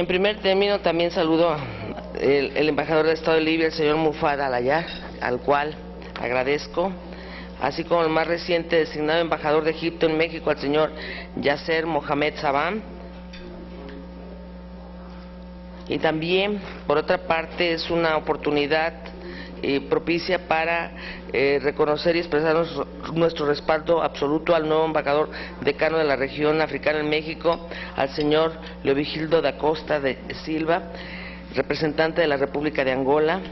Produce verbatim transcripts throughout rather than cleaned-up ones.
En primer término, también saludo el, el embajador del Estado de Libia, el señor Mufad Al-Ayar, al cual agradezco, así como el más reciente designado embajador de Egipto en México, al señor Yasser Mohamed Sabam. Y también, por otra parte, es una oportunidad eh, propicia para eh, reconocer y expresar nuestro, nuestro respaldo absoluto al nuevo embajador decano de la región africana en México, al señor Leovigildo da Costa de Silva, representante de la República de Angola.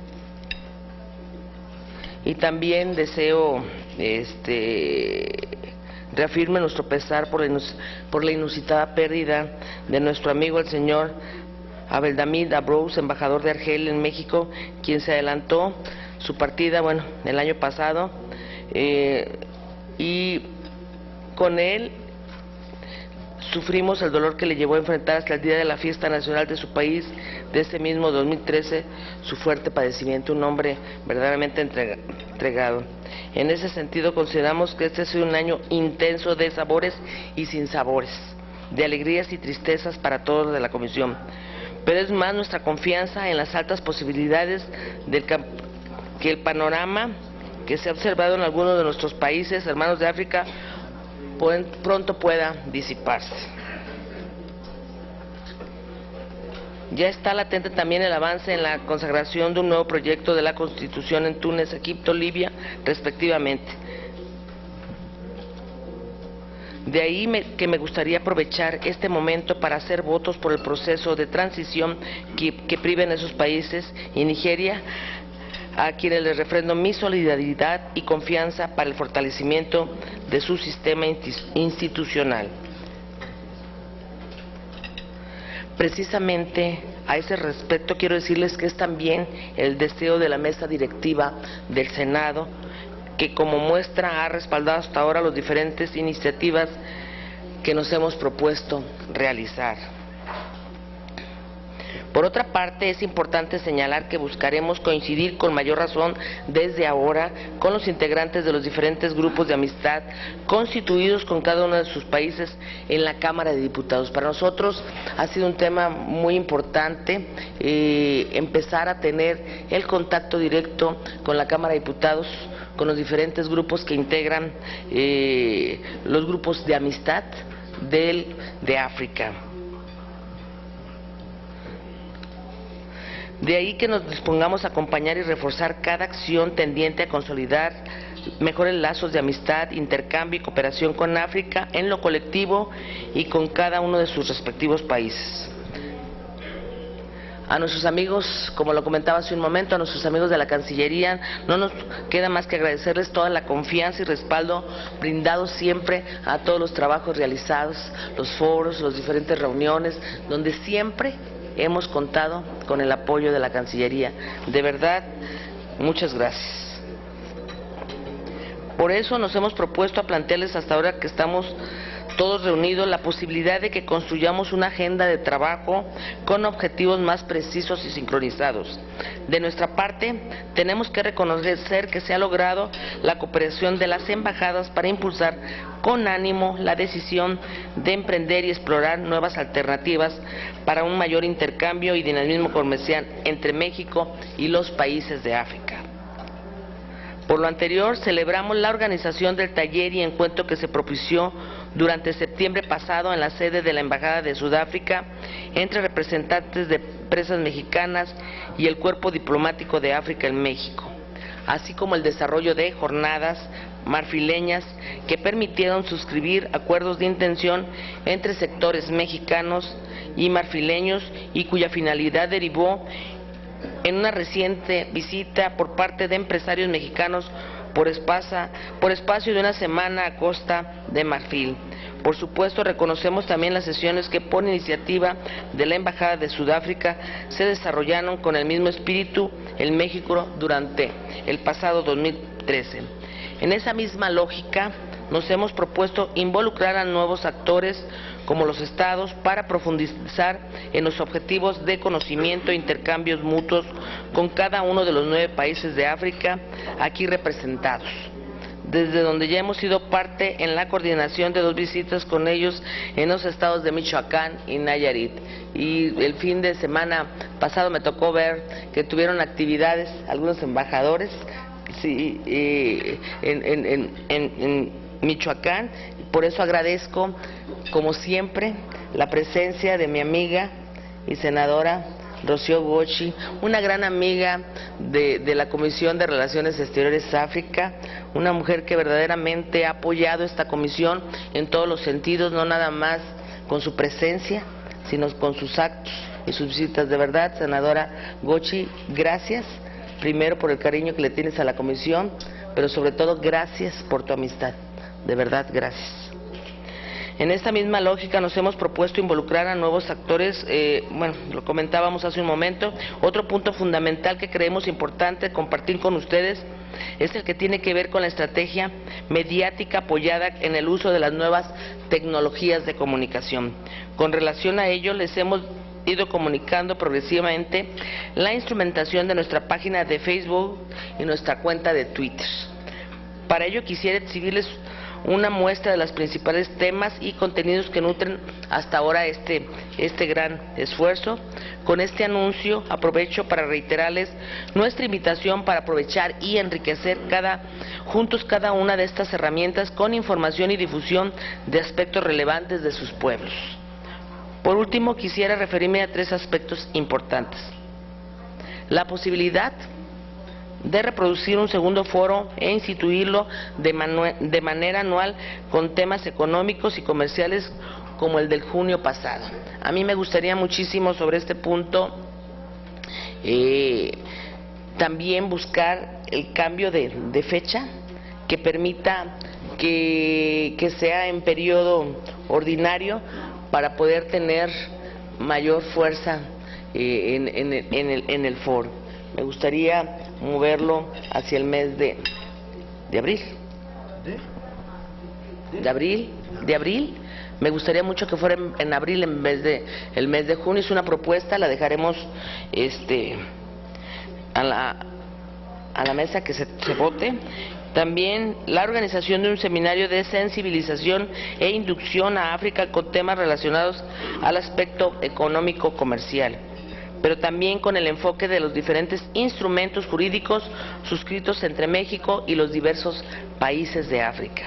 Y también deseo este, reafirme nuestro pesar por la, inus, por la inusitada pérdida de nuestro amigo el señor Abeldamid Abrous, embajador de Argelia en México, quien se adelantó su partida, bueno, el año pasado, eh, y con él sufrimos el dolor que le llevó a enfrentar hasta el día de la fiesta nacional de su país, de ese mismo dos mil trece, su fuerte padecimiento, un hombre verdaderamente entrega, entregado. En ese sentido, consideramos que este ha sido un año intenso de sabores y sinsabores, de alegrías y tristezas para todos de la Comisión. Pero es más nuestra confianza en las altas posibilidades del que el panorama que se ha observado en algunos de nuestros países hermanos de África pronto pueda disiparse. Ya está latente también el avance en la consagración de un nuevo proyecto de la Constitución en Túnez, Egipto, Libia, respectivamente. De ahí me, que me gustaría aprovechar este momento para hacer votos por el proceso de transición que, que priva en esos países y Nigeria, a quienes les refrendo mi solidaridad y confianza para el fortalecimiento de su sistema institucional. Precisamente a ese respecto quiero decirles que es también el deseo de la mesa directiva del Senado, que como muestra ha respaldado hasta ahora las diferentes iniciativas que nos hemos propuesto realizar. Por otra parte, es importante señalar que buscaremos coincidir con mayor razón desde ahora con los integrantes de los diferentes grupos de amistad constituidos con cada uno de sus países en la Cámara de Diputados. Para nosotros ha sido un tema muy importante eh, empezar a tener el contacto directo con la Cámara de Diputados, con los diferentes grupos que integran eh, los grupos de amistad del, de África. De ahí que nos dispongamos a acompañar y reforzar cada acción tendiente a consolidar mejores lazos de amistad, intercambio y cooperación con África en lo colectivo y con cada uno de sus respectivos países. A nuestros amigos, como lo comentaba hace un momento, a nuestros amigos de la Cancillería, no nos queda más que agradecerles toda la confianza y respaldo brindado siempre a todos los trabajos realizados, los foros, las diferentes reuniones, donde siempre hemos contado con el apoyo de la Cancillería. De verdad, muchas gracias. Por eso nos hemos propuesto a plantearles hasta ahora que estamos todos reunidos la posibilidad de que construyamos una agenda de trabajo con objetivos más precisos y sincronizados. De nuestra parte, tenemos que reconocer que se ha logrado la cooperación de las embajadas para impulsar con ánimo la decisión de emprender y explorar nuevas alternativas para un mayor intercambio y dinamismo comercial entre México y los países de África. Por lo anterior, celebramos la organización del taller y encuentro que se propició durante septiembre pasado en la sede de la Embajada de Sudáfrica entre representantes de empresas mexicanas y el Cuerpo Diplomático de África en México, así como el desarrollo de jornadas marfileñas que permitieron suscribir acuerdos de intención entre sectores mexicanos y marfileños y cuya finalidad derivó en una reciente visita por parte de empresarios mexicanos por, espasa, por espacio de una semana a Costa de Marfil. Por supuesto, reconocemos también las sesiones que por iniciativa de la Embajada de Sudáfrica se desarrollaron con el mismo espíritu en México durante el pasado dos mil trece. En esa misma lógica, nos hemos propuesto involucrar a nuevos actores como los estados para profundizar en los objetivos de conocimiento e intercambios mutuos con cada uno de los nueve países de África aquí representados, desde donde ya hemos sido parte en la coordinación de dos visitas con ellos en los estados de Michoacán y Nayarit. y el fin de semana pasado me tocó ver que tuvieron actividades algunos embajadores, sí, eh, en, en, en, en, en Michoacán. Por eso agradezco, como siempre, la presencia de mi amiga y senadora Rocío Gochi, una gran amiga de, de la Comisión de Relaciones Exteriores África, una mujer que verdaderamente ha apoyado esta comisión en todos los sentidos, no nada más con su presencia, sino con sus actos y sus visitas. De verdad, senadora Gochi, gracias, primero por el cariño que le tienes a la comisión, pero sobre todo gracias por tu amistad, de verdad, gracias. En esta misma lógica nos hemos propuesto involucrar a nuevos actores, eh, bueno, lo comentábamos hace un momento. Otro punto fundamental que creemos importante compartir con ustedes es el que tiene que ver con la estrategia mediática apoyada en el uso de las nuevas tecnologías de comunicación. Con relación a ello, les hemos ido comunicando progresivamente la instrumentación de nuestra página de Facebook y nuestra cuenta de Twitter. Para ello quisiera exhibirles una muestra de los principales temas y contenidos que nutren hasta ahora este, este gran esfuerzo. Con este anuncio aprovecho para reiterarles nuestra invitación para aprovechar y enriquecer cada, juntos cada una de estas herramientas con información y difusión de aspectos relevantes de sus pueblos. Por último, quisiera referirme a tres aspectos importantes. La posibilidad de reproducir un segundo foro e instituirlo de, de manera anual con temas económicos y comerciales como el del junio pasado. A mí me gustaría muchísimo sobre este punto eh, también buscar el cambio de, de fecha que permita que, que sea en periodo ordinario para poder tener mayor fuerza eh, en, en, en, el, en el foro. Me gustaría moverlo hacia el mes de, de abril. ¿De abril? ¿De abril? Me gustaría mucho que fuera en, en abril en vez de el mes de junio. Es una propuesta, la dejaremos este a la, a la mesa que se, se vote. También la organización de un seminario de sensibilización e inducción a África con temas relacionados al aspecto económico comercial, pero también con el enfoque de los diferentes instrumentos jurídicos suscritos entre México y los diversos países de África.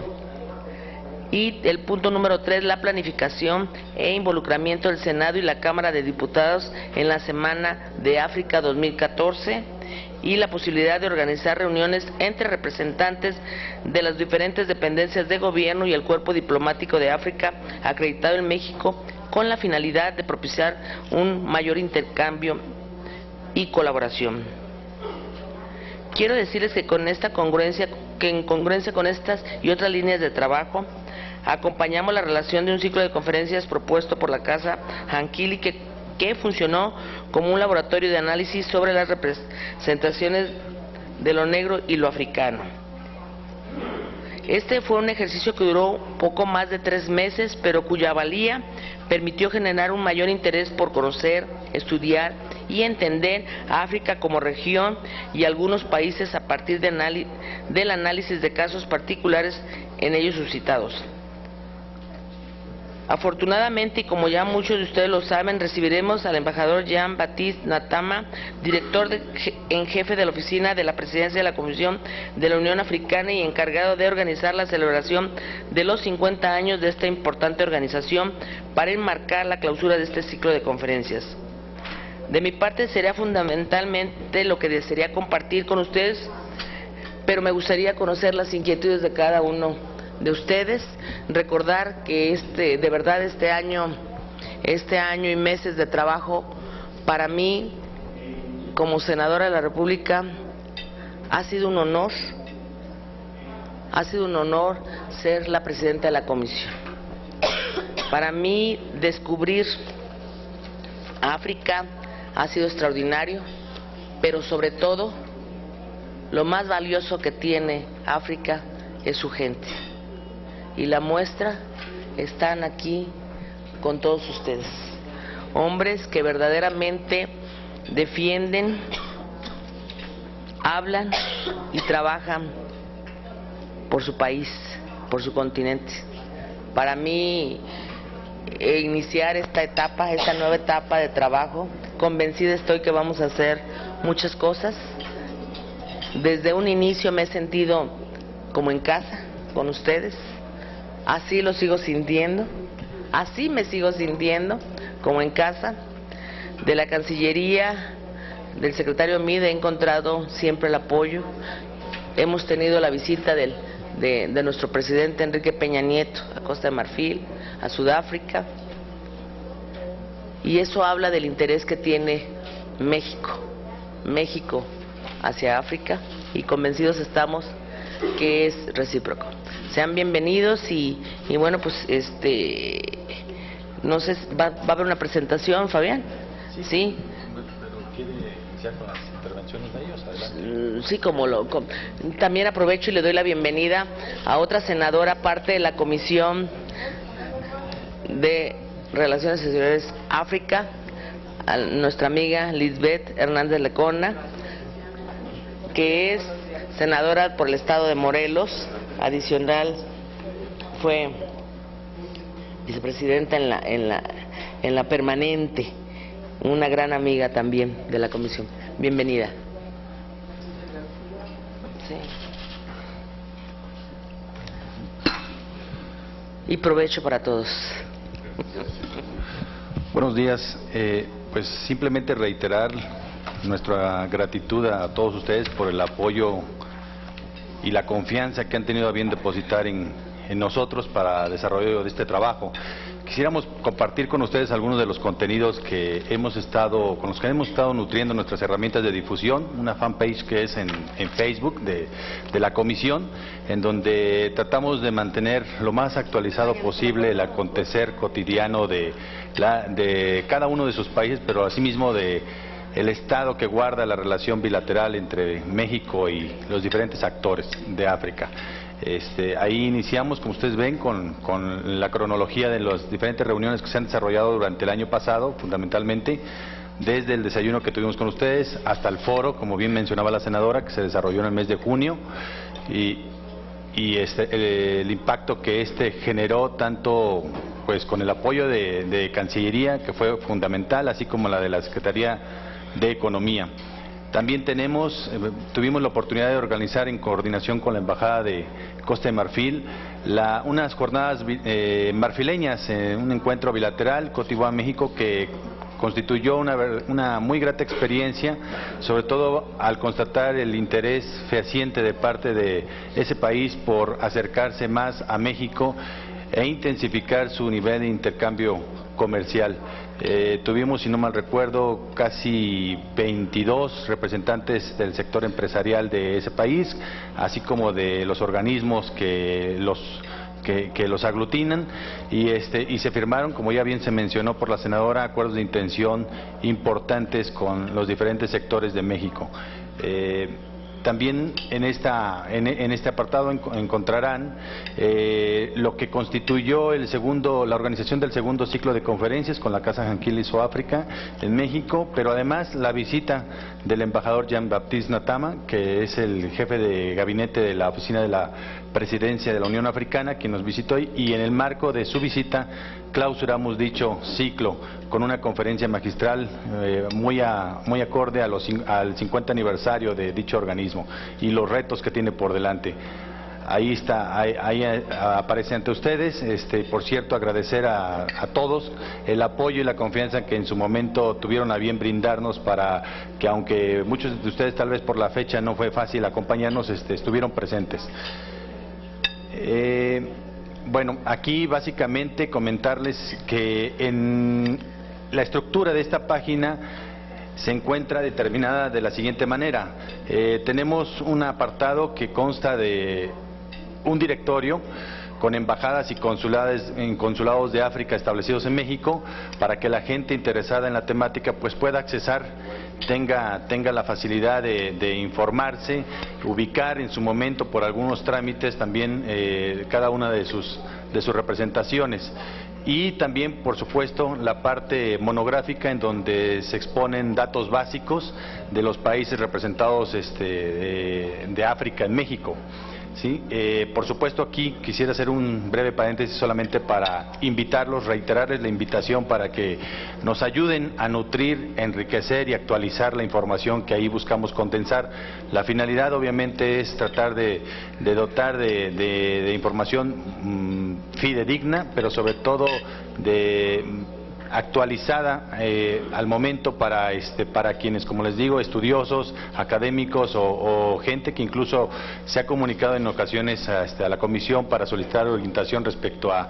Y el punto número tres, la planificación e involucramiento del Senado y la Cámara de Diputados en la Semana de África dos mil catorce y la posibilidad de organizar reuniones entre representantes de las diferentes dependencias de gobierno y el cuerpo diplomático de África acreditado en México, con la finalidad de propiciar un mayor intercambio y colaboración. Quiero decirles que con esta congruencia, que en congruencia con estas y otras líneas de trabajo, acompañamos la relación de un ciclo de conferencias propuesto por la Casa Hankili que, que funcionó como un laboratorio de análisis sobre las representaciones de lo negro y lo africano. Este fue un ejercicio que duró poco más de tres meses, pero cuya valía permitió generar un mayor interés por conocer, estudiar y entender a África como región y algunos países a partir de anali- del análisis de casos particulares en ellos suscitados. Afortunadamente, y como ya muchos de ustedes lo saben, recibiremos al embajador Jean-Baptiste Natama, director de, en jefe de la oficina de la Presidencia de la Comisión de la Unión Africana y encargado de organizar la celebración de los cincuenta años de esta importante organización para enmarcar la clausura de este ciclo de conferencias. De mi parte sería fundamentalmente lo que desearía compartir con ustedes, pero me gustaría conocer las inquietudes de cada uno de ustedes, recordar que este, de verdad este año, este año y meses de trabajo para mí como senadora de la República ha sido un honor, ha sido un honor ser la presidenta de la comisión. Para mí descubrir África ha sido extraordinario, pero sobre todo lo más valioso que tiene África es su gente. Y la muestra están aquí con todos ustedes. Hombres que verdaderamente defienden, hablan y trabajan por su país, por su continente. Para mí eh, iniciar esta etapa, esta nueva etapa de trabajo. Convencida estoy que vamos a hacer muchas cosas. Desde un inicio me he sentido como en casa, con ustedes. Así lo sigo sintiendo. Así me sigo sintiendo, como en casa. De la Cancillería, del secretario Mide, he encontrado siempre el apoyo. Hemos tenido la visita del, de, de nuestro presidente Enrique Peña Nieto a Costa de Marfil, a Sudáfrica, y eso habla del interés que tiene México, México hacia África, y convencidos estamos que es recíproco. Sean bienvenidos y, y bueno, pues este, no sé, va, va a haber una presentación, Fabián, ¿sí? ¿Sí? Pero quiere iniciar con las intervenciones de ellos, adelante. Sí, como lo, com, también aprovecho y le doy la bienvenida a otra senadora, parte de la Comisión de Relaciones Exteriores África, a nuestra amiga Lisbeth Hernández Lecona, que es senadora por el estado de Morelos, adicional fue vicepresidenta en la, en la, en la permanente, una gran amiga también de la comisión. Bienvenida. Sí. Y provecho para todos. Buenos días. Eh, pues simplemente reiterar nuestra gratitud a todos ustedes por el apoyo y la confianza que han tenido a bien depositar en, en nosotros para el desarrollo de este trabajo. Quisiéramos compartir con ustedes algunos de los contenidos que hemos estado, con los que hemos estado nutriendo nuestras herramientas de difusión, una fanpage que es en, en Facebook de, de la Comisión, en donde tratamos de mantener lo más actualizado posible el acontecer cotidiano de, la, de cada uno de sus países, pero asimismo de el estado que guarda la relación bilateral entre México y los diferentes actores de África. Este, ahí iniciamos, como ustedes ven, con, con la cronología de las diferentes reuniones que se han desarrollado durante el año pasado, fundamentalmente, desde el desayuno que tuvimos con ustedes hasta el foro, como bien mencionaba la senadora, que se desarrolló en el mes de junio, y, y este, el, el impacto que este generó tanto pues con el apoyo de, de Cancillería, que fue fundamental, así como la de la Secretaría de Economía. También tenemos, eh, tuvimos la oportunidad de organizar en coordinación con la Embajada de Costa de Marfil la, unas jornadas eh, marfileñas, eh, un encuentro bilateral Côte d'Ivoire México que constituyó una, una muy grata experiencia, sobre todo al constatar el interés fehaciente de parte de ese país por acercarse más a México e intensificar su nivel de intercambio comercial. Eh, tuvimos, si no mal recuerdo, casi veintidós representantes del sector empresarial de ese país, así como de los organismos que los que, que los aglutinan, y este y se firmaron, como ya bien se mencionó por la senadora, acuerdos de intención importantes con los diferentes sectores de México. Eh, También en, esta, en, en este apartado encontrarán eh, lo que constituyó el segundo, la organización del segundo ciclo de conferencias con la Casa Janquil África en México, pero además la visita del embajador Jean-Baptiste Natama, que es el jefe de gabinete de la oficina de la presidencia de la Unión Africana, quien nos visitó, y en el marco de su visita clausuramos dicho ciclo con una conferencia magistral eh, muy, a, muy acorde a los, al cincuenta aniversario de dicho organismo y los retos que tiene por delante. Ahí está, ahí, ahí aparece ante ustedes. Este, por cierto, agradecer a, a todos el apoyo y la confianza que en su momento tuvieron a bien brindarnos para que, aunque muchos de ustedes tal vez por la fecha no fue fácil acompañarnos, este, estuvieron presentes. Eh, Bueno, aquí básicamente comentarles que en la estructura de esta página se encuentra determinada de la siguiente manera. Eh, tenemos un apartado que consta de un directorio con embajadas y consulados, en consulados de África establecidos en México, para que la gente interesada en la temática pues pueda accesar, tenga, tenga la facilidad de, de informarse, ubicar en su momento por algunos trámites también eh, cada una de sus, de sus representaciones. Y también, por supuesto, la parte monográfica en donde se exponen datos básicos de los países representados este, de, de África en México. ¿sí? Eh, por supuesto, aquí quisiera hacer un breve paréntesis solamente para invitarlos, reiterarles la invitación para que nos ayuden a nutrir, enriquecer y actualizar la información que ahí buscamos condensar. La finalidad obviamente es tratar de, de dotar de, de, de información mmm, fidedigna, pero sobre todo de actualizada eh, al momento para este para quienes, como les digo, estudiosos, académicos o, o gente que incluso se ha comunicado en ocasiones a, este, a la comisión para solicitar orientación respecto a,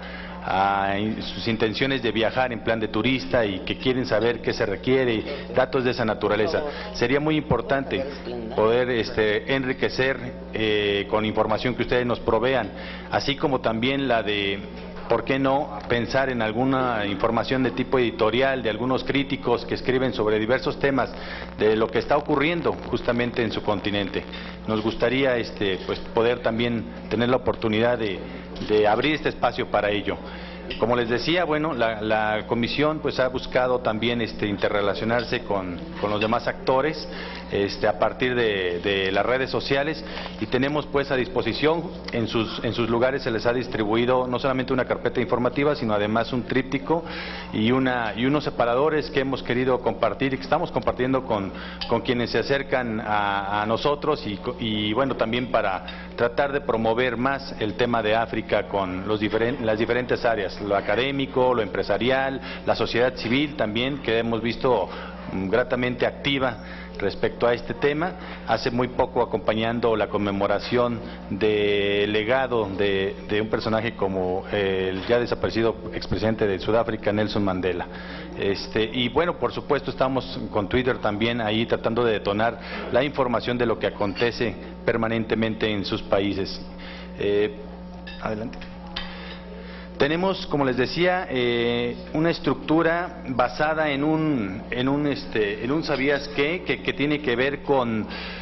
a sus intenciones de viajar en plan de turista y que quieren saber qué se requiere y datos de esa naturaleza. Sería muy importante poder este, enriquecer eh, con información que ustedes nos provean, así como también la de ¿por qué no pensar en alguna información de tipo editorial de algunos críticos que escriben sobre diversos temas de lo que está ocurriendo justamente en su continente? Nos gustaría este, pues, poder también tener la oportunidad de, de abrir este espacio para ello. Como les decía, bueno, la, la comisión pues ha buscado también este, interrelacionarse con, con los demás actores este, a partir de, de las redes sociales, y tenemos pues a disposición, en sus, en sus lugares se les ha distribuido no solamente una carpeta informativa, sino además un tríptico y, una, y unos separadores que hemos querido compartir y que estamos compartiendo con, con quienes se acercan a, a nosotros y, y bueno, también para tratar de promover más el tema de África con los diferen, las diferentes áreas, lo académico, lo empresarial, la sociedad civil también, que hemos visto um, gratamente activa respecto a este tema. Hace muy poco, acompañando la conmemoración del legado de, de un personaje como el ya desaparecido expresidente de Sudáfrica, Nelson Mandela. Este, y bueno, por supuesto estamos con Twitter también ahí tratando de detonar la información de lo que acontece permanentemente en sus países. Eh, adelante. Tenemos, como les decía, eh, una estructura basada en un, en un, este, en un ¿sabías qué? Que, que tiene que ver con,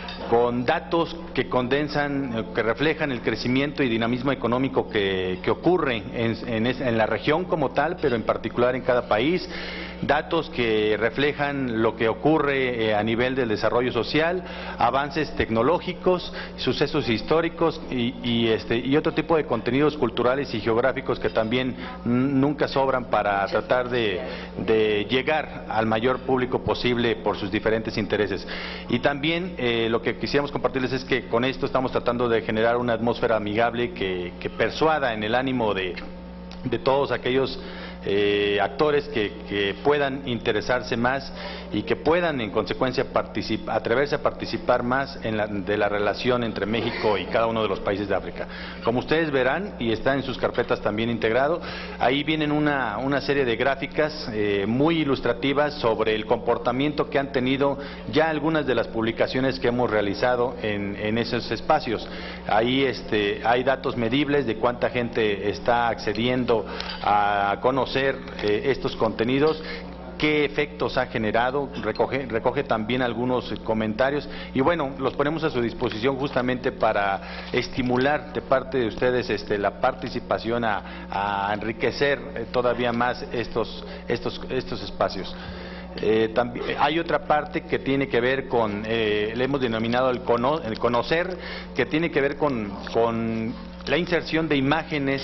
con datos que condensan, que reflejan el crecimiento y dinamismo económico que, que ocurre en, en, en la región como tal, pero en particular en cada país. Datos que reflejan lo que ocurre eh, a nivel del desarrollo social, avances tecnológicos, sucesos históricos y, y, este, y otro tipo de contenidos culturales y geográficos que también nunca sobran para tratar de, de llegar al mayor público posible por sus diferentes intereses. Y también eh, lo que quisiéramos compartirles es que con esto estamos tratando de generar una atmósfera amigable que, que persuada en el ánimo de, de todos aquellos Eh, actores que, que puedan interesarse más y que puedan en consecuencia atreverse a participar más en la, de la relación entre México y cada uno de los países de África. Como ustedes verán, y está en sus carpetas también integrado, ahí vienen una, una serie de gráficas eh, muy ilustrativas sobre el comportamiento que han tenido ya algunas de las publicaciones que hemos realizado en, en esos espacios. Ahí este, hay datos medibles de cuánta gente está accediendo a conocer Eh, estos contenidos, qué efectos ha generado, recoge, recoge también algunos comentarios y bueno, los ponemos a su disposición justamente para estimular de parte de ustedes este, la participación a, a enriquecer eh, todavía más estos, estos, estos espacios. Eh, también, hay otra parte que tiene que ver con, eh, le hemos denominado el, cono, el conocer, que tiene que ver con, con la inserción de imágenes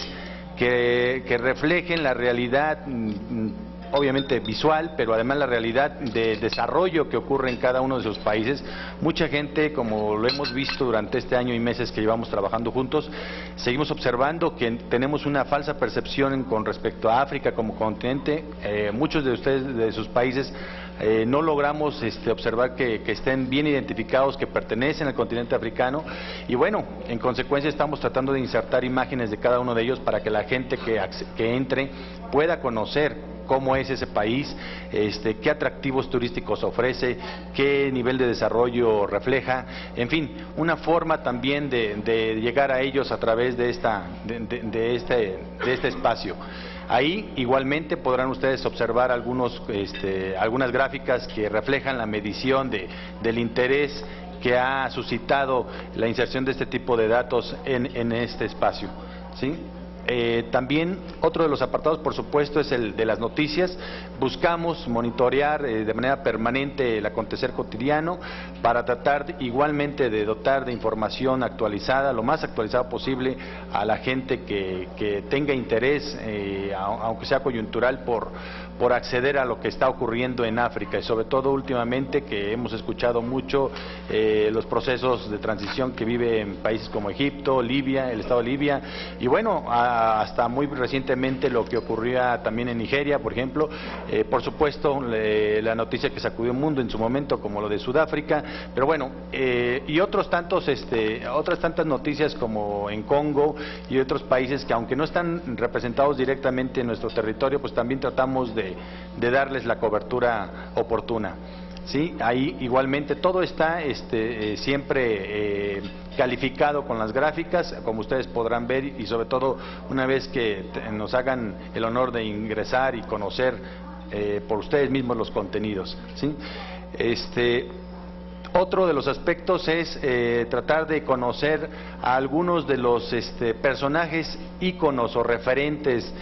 Que, que reflejen la realidad, obviamente visual, pero además la realidad de desarrollo que ocurre en cada uno de sus países. Mucha gente, como lo hemos visto durante este año y meses que llevamos trabajando juntos, seguimos observando que tenemos una falsa percepción con respecto a África como continente. Eh, muchos de ustedes, de sus países, Eh, no logramos este, observar que, que estén bien identificados, que pertenecen al continente africano y bueno, en consecuencia estamos tratando de insertar imágenes de cada uno de ellos para que la gente que, que entre pueda conocer cómo es ese país, este, qué atractivos turísticos ofrece, qué nivel de desarrollo refleja, en fin, una forma también de, de llegar a ellos a través de, esta, de, de, de, este, de este espacio. Ahí igualmente podrán ustedes observar algunos, este, algunas gráficas que reflejan la medición de, del interés que ha suscitado la inserción de este tipo de datos en, en este espacio, ¿sí? eh, también otro de los apartados, por supuesto, es el de las noticias. Buscamos monitorear eh, de manera permanente el acontecer cotidiano para tratar igualmente de dotar de información actualizada, lo más actualizada posible, a la gente que, que tenga interés, eh, aunque sea coyuntural, por, por acceder a lo que está ocurriendo en África, y sobre todo últimamente que hemos escuchado mucho eh, los procesos de transición que vive en países como Egipto, Libia, el estado de Libia, y bueno, a, hasta muy recientemente lo que ocurría también en Nigeria, por ejemplo. Eh, por supuesto, le, la noticia que sacudió el mundo en su momento, como lo de Sudáfrica, pero bueno, eh, y otros tantos, este, otras tantas noticias como en Congo y otros países que, aunque no están representados directamente en nuestro territorio, pues también tratamos de, de darles la cobertura oportuna. Sí, ahí igualmente todo está este, eh, siempre eh, calificado con las gráficas, como ustedes podrán ver, y sobre todo una vez que nos hagan el honor de ingresar y conocer eh, por ustedes mismos los contenidos. ¿Sí? Este, otro de los aspectos es eh, tratar de conocer a algunos de los este, personajes íconos o referentes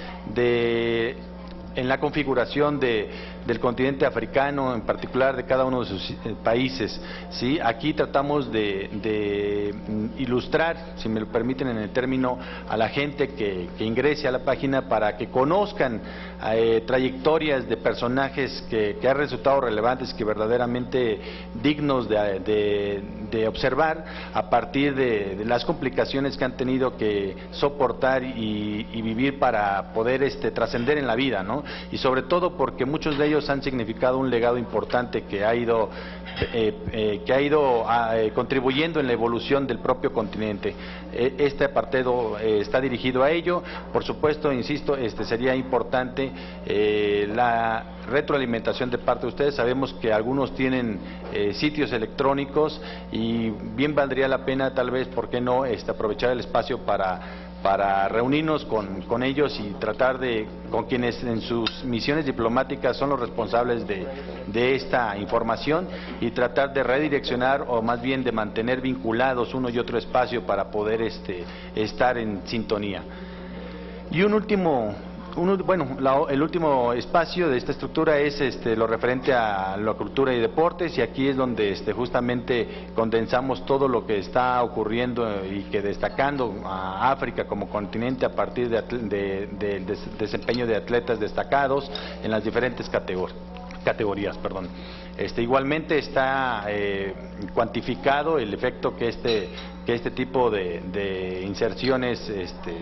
de en la configuración de, del continente africano, en particular de cada uno de sus eh, países. ¿Sí? Aquí tratamos de, de ilustrar, si me lo permiten en el término, a la gente que, que ingrese a la página para que conozcan eh, trayectorias de personajes que, que han resultado relevantes, que verdaderamente dignos de, de, de observar, a partir de, de las complicaciones que han tenido que soportar y, y vivir para poder este, trascender en la vida, ¿no? Y sobre todo porque muchos de ellos han significado un legado importante que ha ido, eh, eh, que ha ido a, eh, contribuyendo en la evolución del propio continente. Eh, este apartado eh, está dirigido a ello. Por supuesto, insisto, este sería importante eh, la retroalimentación de parte de ustedes. Sabemos que algunos tienen eh, sitios electrónicos y bien valdría la pena, tal vez, ¿por qué no?, este, aprovechar el espacio para para reunirnos con, con ellos y tratar de, con quienes en sus misiones diplomáticas son los responsables de, de esta información, y tratar de redireccionar, o más bien de mantener vinculados uno y otro espacio para poder este, estar en sintonía. Y un último, un, bueno, la, el último espacio de esta estructura es este, lo referente a la cultura y deportes, y aquí es donde este, justamente condensamos todo lo que está ocurriendo y que destacando a África como continente a partir de, de, de, de desempeño de atletas destacados en las diferentes categor, categorías. Perdón. Este, igualmente está eh, cuantificado el efecto que este, que este tipo de, de inserciones este,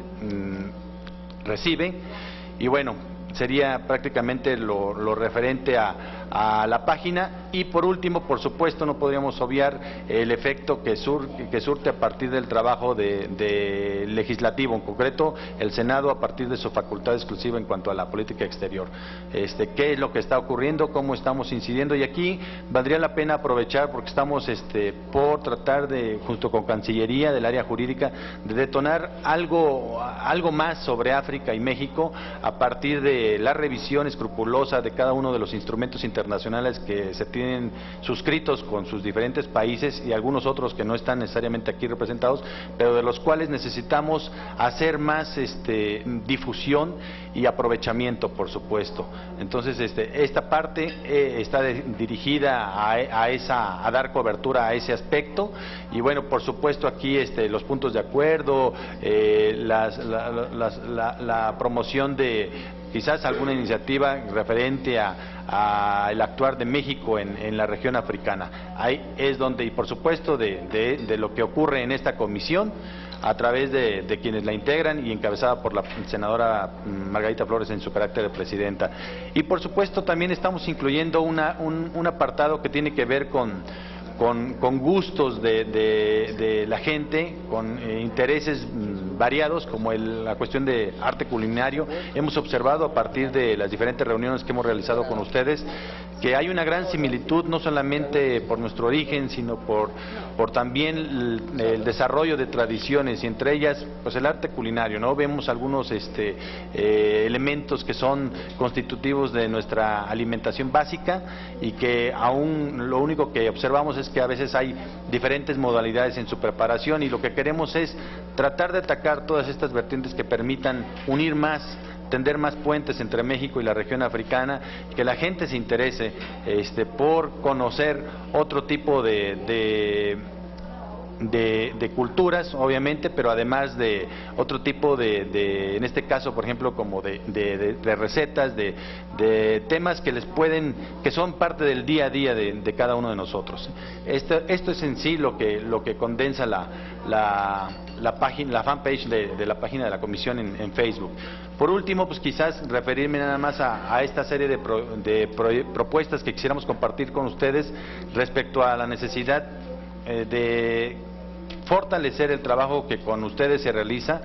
mm, recibe. Y bueno, sería prácticamente lo, lo referente a, a la página. Y por último, por supuesto, no podríamos obviar el efecto que, sur, que surte a partir del trabajo de, de legislativo, en concreto el Senado, a partir de su facultad exclusiva en cuanto a la política exterior. Este, ¿Qué es lo que está ocurriendo? ¿Cómo estamos incidiendo? Y aquí valdría la pena aprovechar, porque estamos este, por tratar de, junto con Cancillería del área jurídica, de detonar algo, algo más sobre África y México a partir de la revisión escrupulosa de cada uno de los instrumentos internacionales que se tienen suscritos con sus diferentes países, y algunos otros que no están necesariamente aquí representados, pero de los cuales necesitamos hacer más este, difusión y aprovechamiento, por supuesto. Entonces, este, esta parte eh, está de, dirigida a, a, esa, a dar cobertura a ese aspecto, y bueno, por supuesto aquí este, los puntos de acuerdo, eh, las, la, las, la, la promoción de quizás alguna iniciativa referente a, a el actuar de México en, en la región africana. Ahí es donde, y por supuesto de, de, de lo que ocurre en esta comisión, a través de, de quienes la integran y encabezada por la senadora Margarita Flores en su carácter de presidenta. Y por supuesto también estamos incluyendo una, un, un apartado que tiene que ver con Con, con gustos de, de, de la gente, con eh, intereses mmm, variados, como el, la cuestión de arte culinario. Hemos observado a partir de las diferentes reuniones que hemos realizado con ustedes que hay una gran similitud, no solamente por nuestro origen, sino por, por también el, el desarrollo de tradiciones, y entre ellas pues el arte culinario, ¿no? Vemos algunos este, eh, elementos que son constitutivos de nuestra alimentación básica, y que aún lo único que observamos es que a veces hay diferentes modalidades en su preparación, y lo que queremos es tratar de atacar todas estas vertientes que permitan unir más, tender más puentes entre México y la región africana, que la gente se interese este, por conocer otro tipo de, de, de, de culturas, obviamente, pero además de otro tipo de, de en este caso, por ejemplo, como de, de, de, de recetas, de, de temas que les pueden, que son parte del día a día de, de cada uno de nosotros. Esto, esto es en sí lo que, lo que condensa la, la, la página, la fanpage de, de la página de la Comisión en, en Facebook. Por último, pues quizás referirme nada más a, a esta serie de, pro, de pro, propuestas que quisiéramos compartir con ustedes respecto a la necesidad eh, de fortalecer el trabajo que con ustedes se realiza.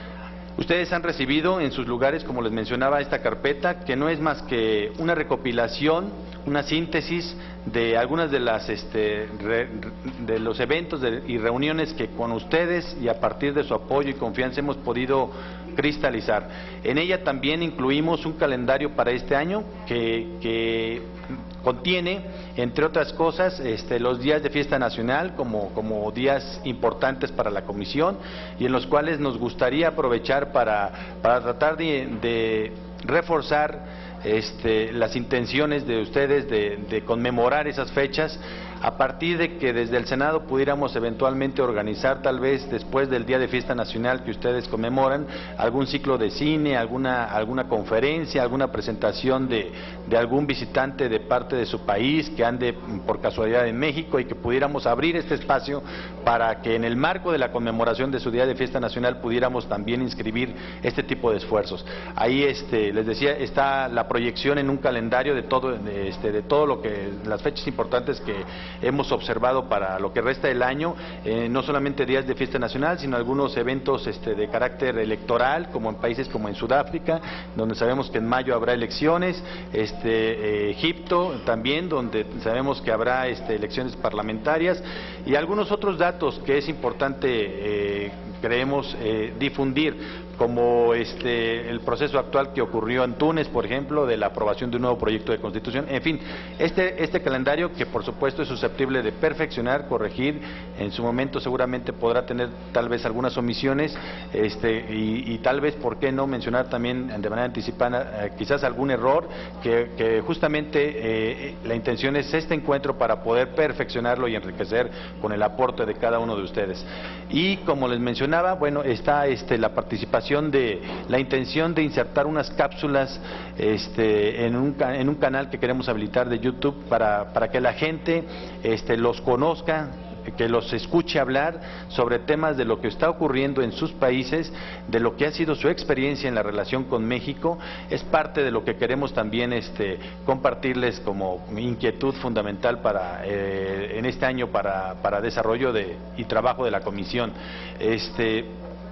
Ustedes han recibido en sus lugares, como les mencionaba, esta carpeta, que no es más que una recopilación, una síntesis de algunas de las este, re, de los eventos de, y reuniones que con ustedes y a partir de su apoyo y confianza hemos podido cristalizar. En ella también incluimos un calendario para este año que, que contiene, entre otras cosas, este, los días de fiesta nacional como, como días importantes para la Comisión, y en los cuales nos gustaría aprovechar para, para tratar de, de reforzar Este, las intenciones de ustedes de, de conmemorar esas fechas, a partir de que desde el Senado pudiéramos eventualmente organizar, tal vez después del Día de Fiesta Nacional que ustedes conmemoran, algún ciclo de cine, alguna, alguna conferencia, alguna presentación de, de algún visitante de parte de su país que ande por casualidad en México, y que pudiéramos abrir este espacio para que en el marco de la conmemoración de su Día de Fiesta Nacional pudiéramos también inscribir este tipo de esfuerzos. Ahí este, les decía, está la proyección en un calendario de todo, de, este, de todo lo que, las fechas importantes que hemos observado para lo que resta del año, eh, no solamente días de fiesta nacional, sino algunos eventos este, de carácter electoral, como en países como en Sudáfrica, donde sabemos que en mayo habrá elecciones, este, eh, Egipto también, donde sabemos que habrá este, elecciones parlamentarias, y algunos otros datos que es importante, eh, creemos, eh, difundir, como este, el proceso actual que ocurrió en Túnez, por ejemplo, de la aprobación de un nuevo proyecto de constitución. En fin, este, este calendario, que por supuesto es susceptible de perfeccionar, corregir, en su momento seguramente podrá tener tal vez algunas omisiones, este, y, y tal vez, ¿por qué no mencionar también de manera anticipada eh, quizás algún error, que, que justamente eh, la intención es este encuentro para poder perfeccionarlo y enriquecer con el aporte de cada uno de ustedes? Y como les mencionaba, bueno, está este, la participación de la intención de insertar unas cápsulas este, en, un, en un canal que queremos habilitar de YouTube para, para que la gente este, los conozca, que los escuche hablar sobre temas de lo que está ocurriendo en sus países, de lo que ha sido su experiencia en la relación con México. Es parte de lo que queremos también este, compartirles como inquietud fundamental para eh, en este año para, para desarrollo de, y trabajo de la Comisión. Este,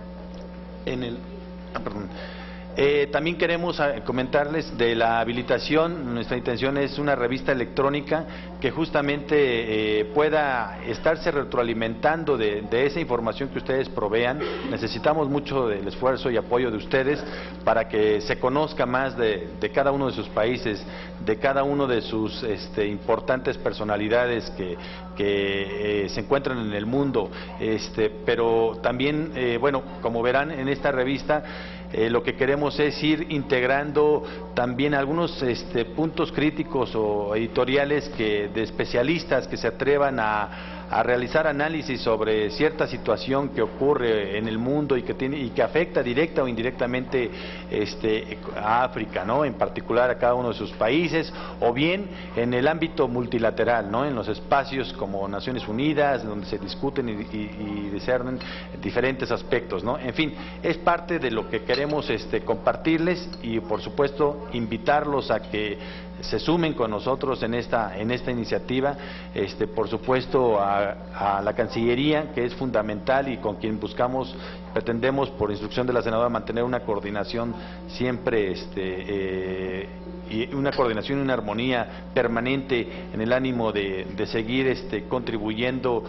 en el, ah, perdón. Eh, también queremos comentarles de la habilitación. Nuestra intención es una revista electrónica que justamente eh, pueda estarse retroalimentando de, de esa información que ustedes provean. Necesitamos mucho del esfuerzo y apoyo de ustedes para que se conozca más de, de cada uno de sus países, de cada uno de sus este, importantes personalidades que, que eh, se encuentran en el mundo. Este, pero también, eh, bueno, como verán en esta revista, Eh, lo que queremos es ir integrando también algunos este, puntos críticos o editoriales que, de especialistas que se atrevan a, a realizar análisis sobre cierta situación que ocurre en el mundo y que, tiene, y que afecta directa o indirectamente este, a África, ¿no? En particular a cada uno de sus países, o bien en el ámbito multilateral, ¿no? En los espacios como Naciones Unidas, donde se discuten y, y, y discernen diferentes aspectos, ¿no? En fin, es parte de lo que queremos queremos este, compartirles y por supuesto invitarlos a que se sumen con nosotros en esta en esta iniciativa, este, por supuesto a, a la Cancillería, que es fundamental y con quien buscamos, pretendemos por instrucción de la senadora mantener una coordinación siempre este, eh, y una coordinación y una armonía permanente en el ánimo de, de seguir este, contribuyendo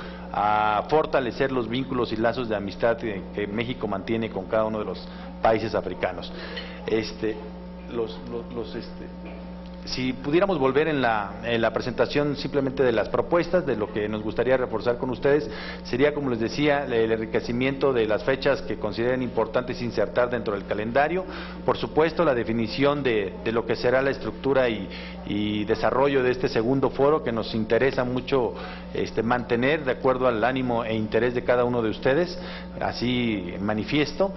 a fortalecer los vínculos y lazos de amistad que, que México mantiene con cada uno de los países africanos. Este, los, los, los este, Si pudiéramos volver en la, en la presentación simplemente de las propuestas, de lo que nos gustaría reforzar con ustedes, sería, como les decía, el enriquecimiento de las fechas que consideren importantes insertar dentro del calendario, por supuesto la definición de, de lo que será la estructura y, y desarrollo de este segundo foro, que nos interesa mucho este, mantener de acuerdo al ánimo e interés de cada uno de ustedes, así manifiesto.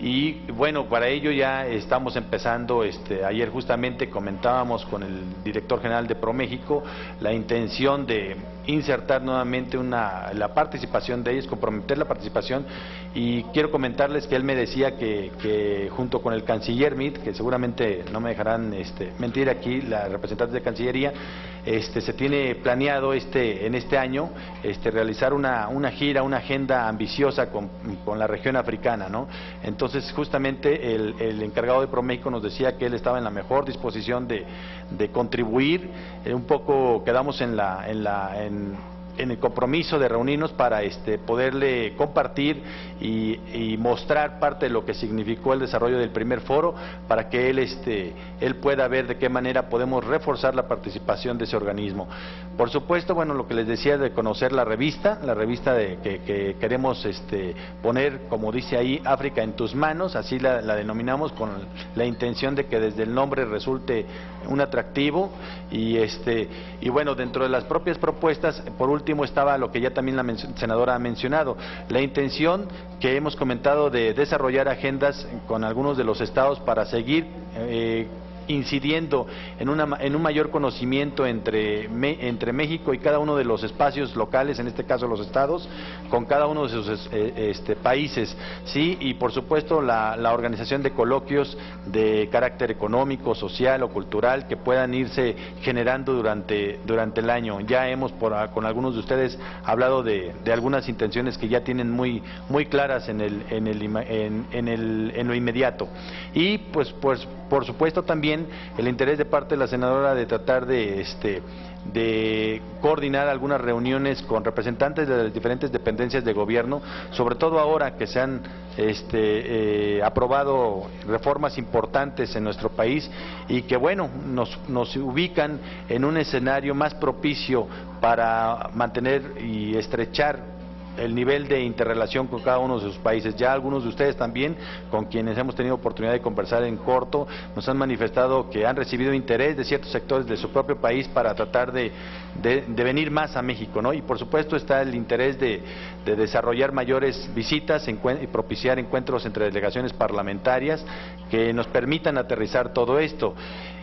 Y bueno, para ello ya estamos empezando, este, ayer justamente comentábamos con el director general de ProMéxico la intención de insertar nuevamente una, la participación de ellos, comprometer la participación, y quiero comentarles que él me decía que, que junto con el canciller Meade, que seguramente no me dejarán este, mentir aquí, la representante de Cancillería, este, se tiene planeado este, en este año este, realizar una, una gira, una agenda ambiciosa con, con la región africana, ¿no? Entonces justamente el, el encargado de ProMéxico nos decía que él estaba en la mejor disposición de, de contribuir, eh, un poco quedamos en la, en la en, en el compromiso de reunirnos para este, poderle compartir y, y mostrar parte de lo que significó el desarrollo del primer foro, para que él, este, él pueda ver de qué manera podemos reforzar la participación de ese organismo. Por supuesto, bueno, lo que les decía de conocer la revista, la revista de, que, que queremos este, poner, como dice ahí, África en tus manos, así la, la denominamos, con la intención de que desde el nombre resulte un atractivo, y, este, y bueno, dentro de las propias propuestas, por último estaba lo que ya también la senadora ha mencionado, la intención que hemos comentado de desarrollar agendas con algunos de los estados para seguir eh, incidiendo en, una, en un mayor conocimiento entre, me, entre México y cada uno de los espacios locales, en este caso los estados, con cada uno de sus eh, este, países, sí, y por supuesto la, la organización de coloquios de carácter económico, social o cultural que puedan irse generando durante, durante el año. Ya hemos por, con algunos de ustedes hablado de, de algunas intenciones que ya tienen muy, muy claras en, el, en, el, en, en, el, en lo inmediato. Y pues, pues por supuesto también el interés de parte de la senadora de tratar de, este, de coordinar algunas reuniones con representantes de las diferentes dependencias de gobierno, sobre todo ahora que se han este, eh, aprobado reformas importantes en nuestro país y que bueno, nos, nos ubican en un escenario más propicio para mantener y estrechar el nivel de interrelación con cada uno de sus países. Ya algunos de ustedes también, con quienes hemos tenido oportunidad de conversar en corto, nos han manifestado que han recibido interés de ciertos sectores de su propio país para tratar de, de, de venir más a México, ¿no? Y por supuesto está el interés de, de desarrollar mayores visitas y propiciar encuentros entre delegaciones parlamentarias que nos permitan aterrizar todo esto.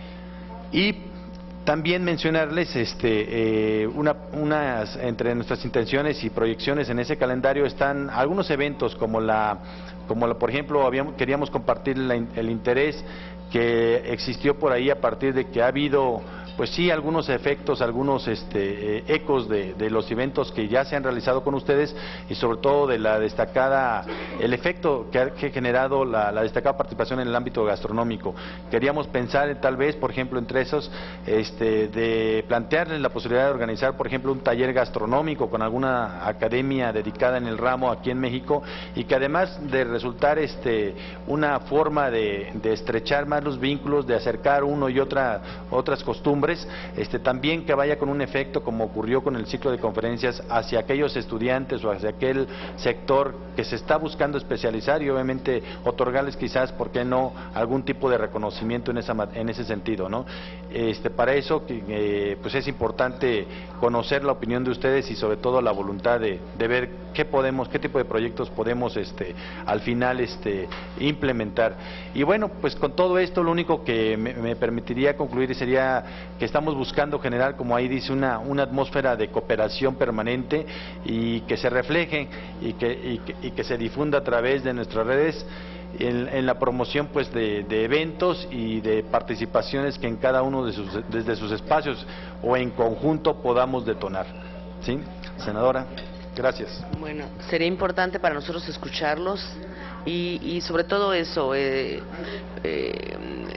Y también mencionarles este, eh, una, unas, entre nuestras intenciones y proyecciones en ese calendario están algunos eventos como la, como la, por ejemplo, habíamos, queríamos compartir la, el interés que existió por ahí a partir de que ha habido, pues sí, algunos efectos, algunos este, eh, ecos de, de los eventos que ya se han realizado con ustedes y sobre todo de la destacada, el efecto que ha, que ha generado la, la destacada participación en el ámbito gastronómico. Queríamos pensar en, tal vez, por ejemplo, entre esos, este, de plantearles la posibilidad de organizar, por ejemplo, un taller gastronómico con alguna academia dedicada en el ramo aquí en México y que además de resultar este, una forma de, de estrechar más los vínculos, de acercar uno y otra otras costumbres, este, también que vaya con un efecto como ocurrió con el ciclo de conferencias hacia aquellos estudiantes o hacia aquel sector que se está buscando especializar y obviamente otorgarles quizás, ¿por qué no?, algún tipo de reconocimiento en, esa, en ese sentido, ¿no? Este, para eso eh, pues es importante conocer la opinión de ustedes y sobre todo la voluntad de, de ver qué podemos, qué tipo de proyectos podemos este, al final este, implementar. Y bueno, pues con todo esto Esto lo único que me, me permitiría concluir sería que estamos buscando generar, como ahí dice, una, una atmósfera de cooperación permanente y que se refleje y que, y, que, y que se difunda a través de nuestras redes en, en la promoción pues de, de eventos y de participaciones que en cada uno de sus, desde sus espacios o en conjunto podamos detonar. ¿Sí? Senadora, gracias. Bueno, sería importante para nosotros escucharlos y, y sobre todo eso, eh, eh,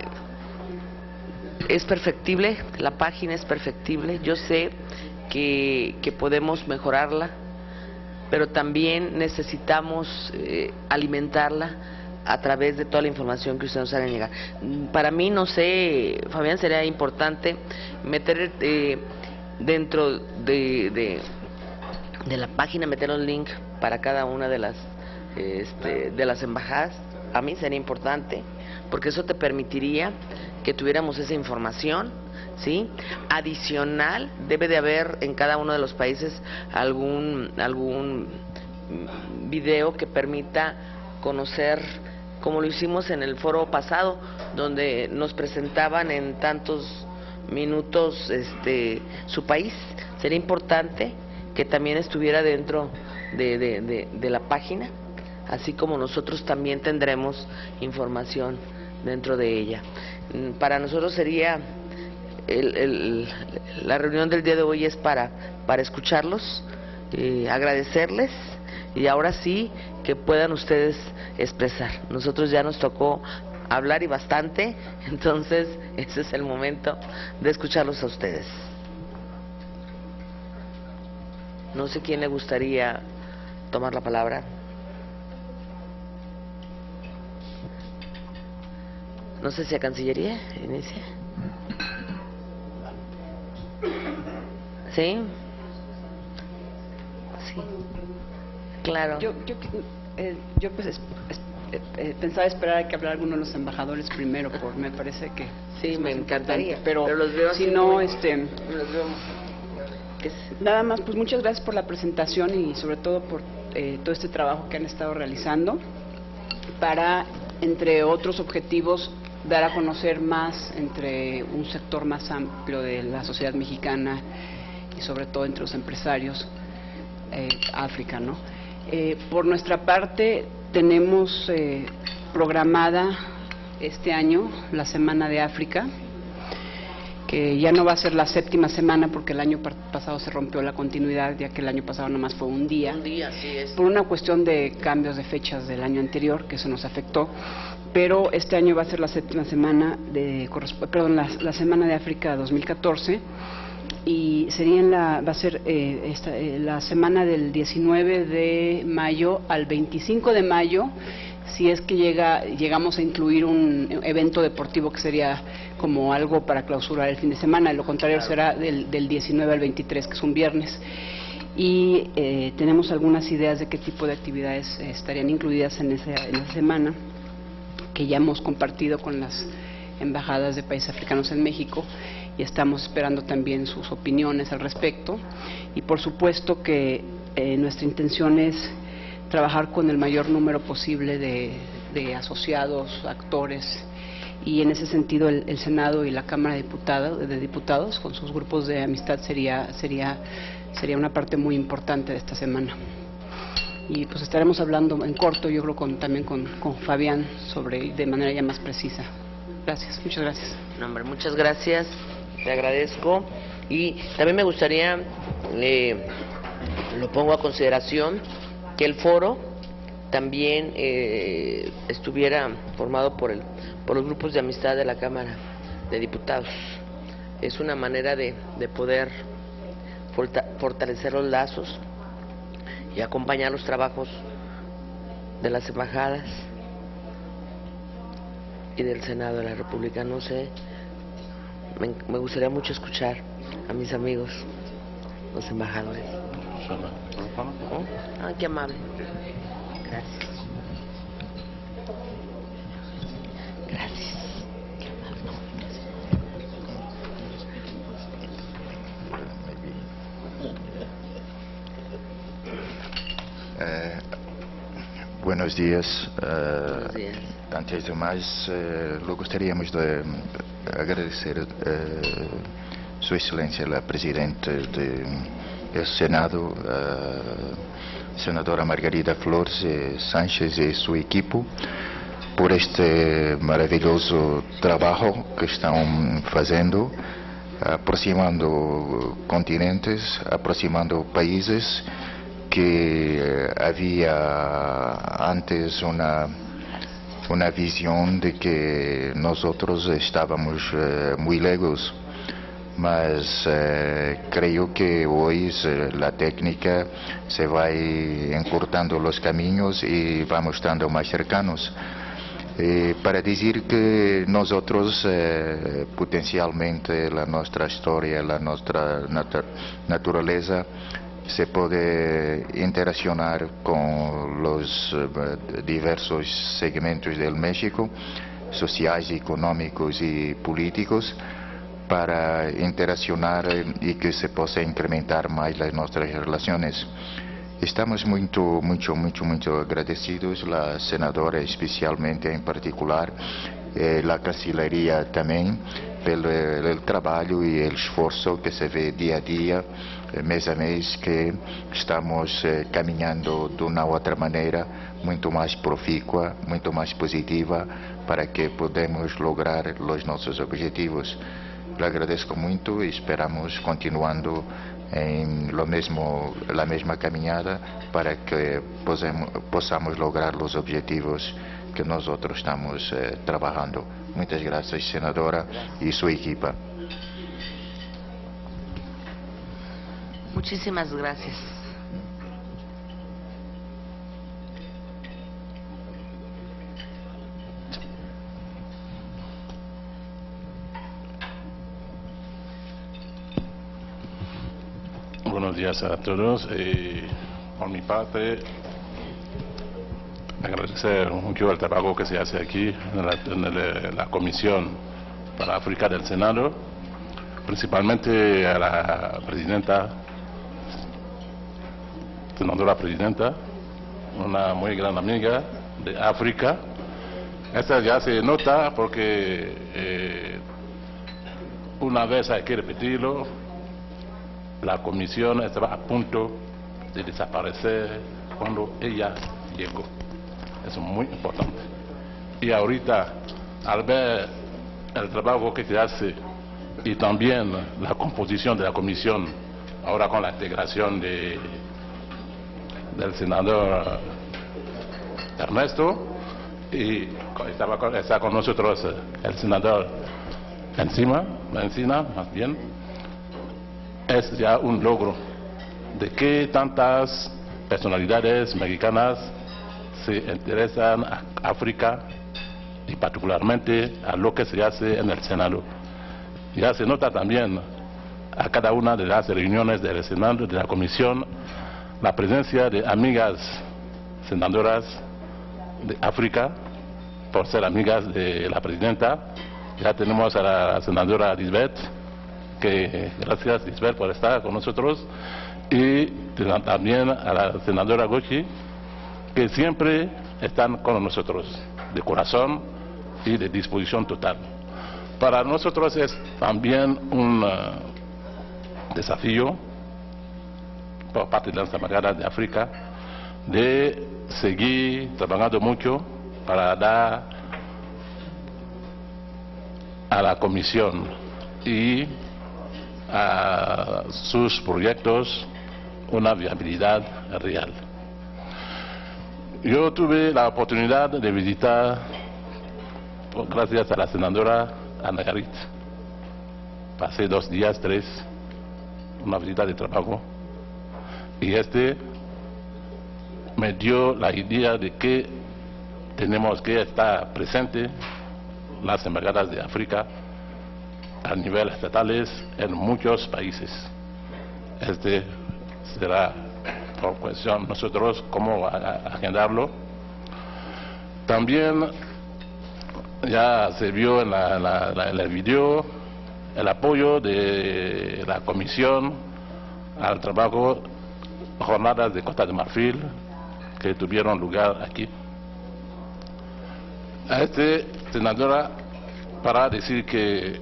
es perfectible, la página es perfectible, yo sé que, que podemos mejorarla, pero también necesitamos eh, alimentarla a través de toda la información que ustedes nos hagan llegar. Para mí, no sé, Fabián, sería importante meter eh, dentro de, de, de la página, meter un link para cada una de las, este, de las embajadas. A mí sería importante, porque eso te permitiría que tuviéramos esa información, ¿sí? Adicional, debe de haber en cada uno de los países algún, algún video que permita conocer, como lo hicimos en el foro pasado, donde nos presentaban en tantos minutos este, su país. Sería importante que también estuviera dentro de, de, de, de la página, así como nosotros también tendremos información dentro de ella. Para nosotros sería el, el, la reunión del día de hoy es para, para escucharlos, eh, agradecerles y ahora sí que puedan ustedes expresar. Nosotros ya nos tocó hablar y bastante, entonces ese es el momento de escucharlos a ustedes. No sé quién le gustaría tomar la palabra. No sé si a Cancillería inicia. ¿Sí? Sí. Claro. Yo, yo, eh, yo pues es, es, eh, pensaba esperar a que hablara alguno de los embajadores primero, por me parece que sí, me encantaría. Pero, pero los veo si no, muy, este, los veo. Nada más, pues muchas gracias por la presentación y sobre todo por eh, todo este trabajo que han estado realizando para, entre otros objetivos, dar a conocer más entre un sector más amplio de la sociedad mexicana y sobre todo entre los empresarios eh, África, ¿no? Eh, por nuestra parte tenemos eh, programada este año la Semana de África, que ya no va a ser la séptima semana porque el año pasado se rompió la continuidad, ya que el año pasado nomás fue un día. Un día, sí es. Por una cuestión de cambios de fechas del año anterior, que eso nos afectó. Pero este año va a ser la séptima semana de, perdón, la, la Semana de África dos mil catorce y sería en la, va a ser eh, esta, eh, la semana del diecinueve de mayo al veinticinco de mayo, si es que llega, llegamos a incluir un evento deportivo que sería como algo para clausurar el fin de semana, lo contrario claro. será del, del diecinueve al veintitrés, que es un viernes. Y eh, tenemos algunas ideas de qué tipo de actividades eh, estarían incluidas en esa, en esa semana, que ya hemos compartido con las embajadas de países africanos en México y estamos esperando también sus opiniones al respecto. Y por supuesto que eh, nuestra intención es trabajar con el mayor número posible de, de asociados, actores, y en ese sentido el, el Senado y la Cámara de Diputados, de Diputados con sus grupos de amistad sería, sería, sería una parte muy importante de esta semana. Y pues estaremos hablando en corto, yo creo, con, también con, con Fabián, sobre de manera ya más precisa. Gracias, muchas gracias. No, hombre, muchas gracias, te agradezco. Y también me gustaría, eh, lo pongo a consideración, que el foro también eh, estuviera formado por, el, por los grupos de amistad de la Cámara de Diputados. Es una manera de, de poder fortalecer los lazos y acompañar los trabajos de las embajadas y del Senado de la República. No sé, me, me gustaría mucho escuchar a mis amigos, los embajadores. ¿Oh? Ah, qué amable. Gracias. Gracias. Eh, buenos días. Eh, Buenos días. Antes de más, eh, lo gostaríamos de agradecer eh, Su Excelência, la Presidenta del Senado, eh, Senadora Margarida Flores Sánchez y su equipo, por este maravilhoso trabalho que estão fazendo, aproximando continentes, aproximando países que havia antes uma uma visão de que nós outros estávamos uh, muito lejos, mas uh, creio que hoje uh, a técnica se vai encurtando os caminhos e vamos estando mais cercanos. E para dizer que nós outros eh, potencialmente a nossa história, a nossa nat natureza se pode interacionar com os uh, diversos segmentos do México, sociais, econômicos e políticos, para interacionar e que se possa incrementar mais as nossas relações. Estamos muito, muito, muito, muito agradecidos, a senadora especialmente em particular, e a Cancelaria também, pelo el trabalho e o esforço que se vê dia a dia, mês a mês, que estamos eh, caminhando de uma outra maneira, muito mais profícua, muito mais positiva, para que podemos lograr os nossos objetivos. Le agradeço muito e esperamos continuando em lo mesmo, la mesma caminhada para que posemos, possamos lograr os objetivos que nós outros estamos eh, trabalhando. Muitas graças, senadora e sua equipa. Muchísimas gracias. Buenos días a todos. Eh, por mi parte, agradecer mucho el trabajo que se hace aquí en la, en la, en la Comisión para África del Senado, principalmente a la presidenta, senadora presidenta, una muy gran amiga de África. Esta ya se nota porque eh, una vez hay que repetirlo, la comisión estaba a punto de desaparecer cuando ella llegó. Eso es muy importante. Y ahorita, al ver el trabajo que se hace y también la composición de la comisión, ahora con la integración de, del senador Ernesto, y estaba con, está con nosotros el senador Encina, Encina más bien, es ya un logro de que tantas personalidades mexicanas se interesan a África y particularmente a lo que se hace en el Senado. Ya se nota también a cada una de las reuniones del Senado, de la Comisión, la presencia de amigas senadoras de África, por ser amigas de la presidenta. Ya tenemos a la senadora Lisbeth, que gracias Lisbeth por estar con nosotros, y también a la senadora Gochi, que siempre están con nosotros, de corazón y de disposición total. Para nosotros es también un uh, desafío por parte de las embajada de África de seguir trabajando mucho para dar a la Comisión y a sus proyectos una viabilidad real. Yo tuve la oportunidad de visitar, gracias a la senadora Ana Garit, pasé dos días, tres, una visita de trabajo, y este me dio la idea de que tenemos que estar presentes las embajadas de África a nivel estatales en muchos países. Este será por cuestión nosotros cómo agendarlo. También ya se vio en, la, la, la, en el video el apoyo de la comisión al trabajo, jornadas de Costa de Marfil que tuvieron lugar aquí. A este, senadora, para decir que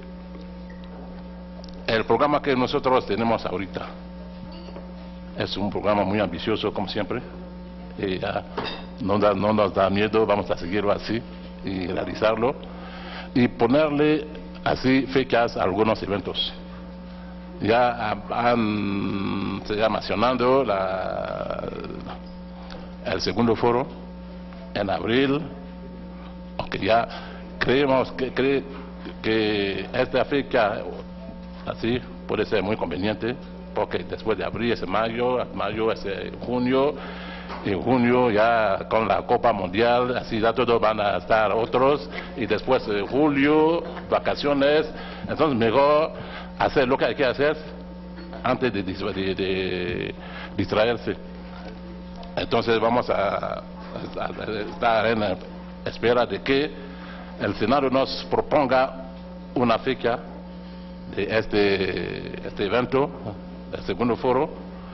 el programa que nosotros tenemos ahorita es un programa muy ambicioso, como siempre, y ya no, da, no nos da miedo, vamos a seguirlo así, y realizarlo y ponerle así fechas a algunos eventos. Ya han, se ya mencionando la, el segundo foro en abril, aunque ya creemos que, cree, que esta fecha así puede ser muy conveniente, porque después de abril es mayo, mayo es junio, en junio ya con la Copa Mundial, así ya todos van a estar otros, y después de julio, vacaciones, entonces mejor hacer lo que hay que hacer antes de, de, de distraerse. Entonces vamos a, a estar en espera de que el Senado nos proponga una fecha de este, este evento, el segundo foro,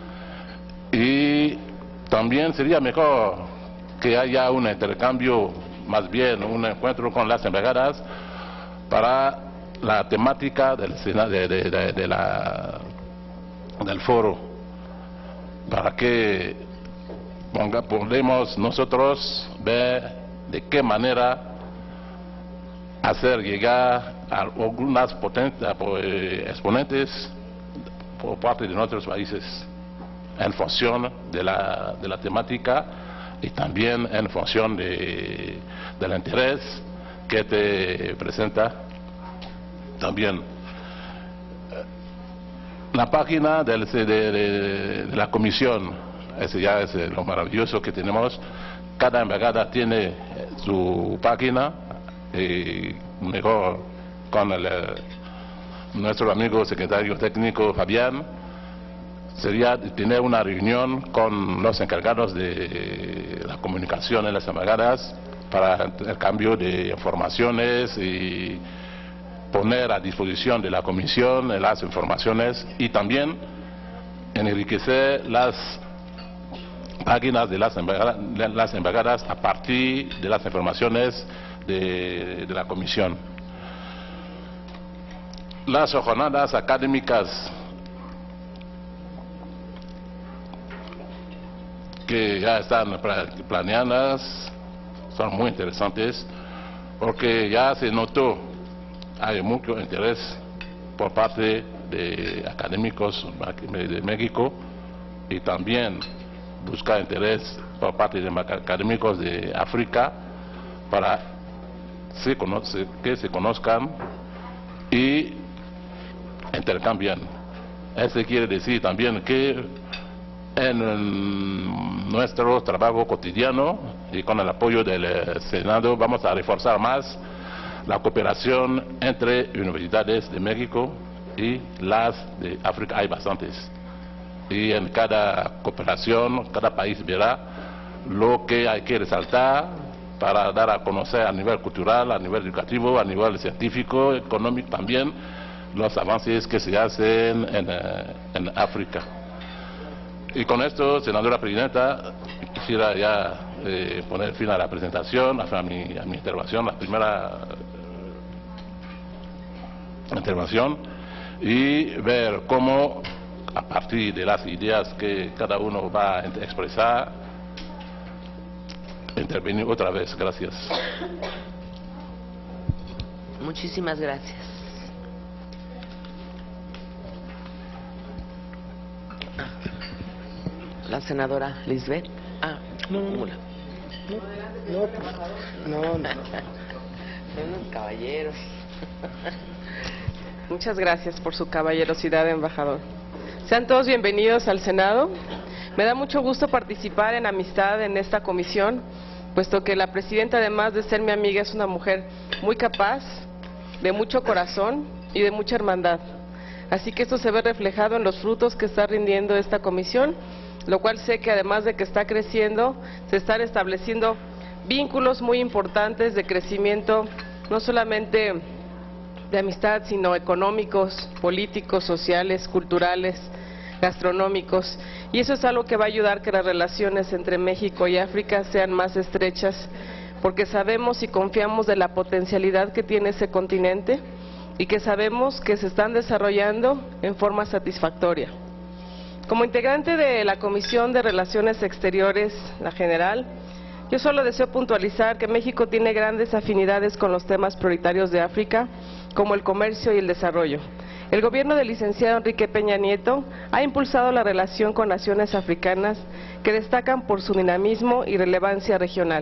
y también sería mejor que haya un intercambio, más bien un encuentro con las embajadas para la temática del, de, de, de, de la, del foro, para que ponga, podemos nosotros ver de qué manera hacer llegar a algunas exponentes por parte de nuestros países en función de la, de la temática y también en función de, del interés que te presenta también. La página del, de, de, de la comisión, ese ya es lo maravilloso que tenemos. Cada embajada tiene su página, y mejor con el, nuestro amigo secretario técnico Fabián, sería tener una reunión con los encargados de la comunicación en las embajadas para el cambio de informaciones y poner a disposición de la comisión las informaciones y también enriquecer las páginas de las embajadas, de las embajadas a partir de las informaciones de, de la comisión. Las jornadas académicas que ya están planeadas son muy interesantes porque ya se notó, hay mucho interés por parte de académicos de México y también busca interés por parte de académicos de África para se conoce, que se conozcan y intercambian. Eso quiere decir también que en nuestro trabajo cotidiano y con el apoyo del Senado vamos a reforzar más la cooperación entre universidades de México y las de África. Hay bastantes. Y en cada cooperación, cada país verá lo que hay que resaltar para dar a conocer a nivel cultural, a nivel educativo, a nivel científico, económico también, los avances que se hacen en, en África. Y con esto, senadora presidenta, quisiera ya eh, poner fin a la presentación, a mi, a mi intervención, la primera eh, intervención, y ver cómo, a partir de las ideas que cada uno va a expresar, intervenir otra vez. Gracias. Muchísimas gracias. La senadora Lisbeth. Ah, no, no, no, no, no, por favor. No, no, no. Son unos caballeros. Muchas gracias por su caballerosidad, embajador. Sean todos bienvenidos al Senado. Me da mucho gusto participar en amistad en esta comisión, puesto que la presidenta, además de ser mi amiga, es una mujer muy capaz, de mucho corazón y de mucha hermandad. Así que esto se ve reflejado en los frutos que está rindiendo esta comisión, lo cual sé que además de que está creciendo, se están estableciendo vínculos muy importantes de crecimiento, no solamente de amistad, sino económicos, políticos, sociales, culturales, gastronómicos, y eso es algo que va a ayudar que las relaciones entre México y África sean más estrechas, porque sabemos y confiamos de la potencialidad que tiene ese continente y que sabemos que se están desarrollando en forma satisfactoria. Como integrante de la Comisión de Relaciones Exteriores, la general, Yo solo deseo puntualizar que México tiene grandes afinidades con los temas prioritarios de África, como el comercio y el desarrollo. El gobierno del licenciado Enrique Peña Nieto ha impulsado la relación con naciones africanas que destacan por su dinamismo y relevancia regional.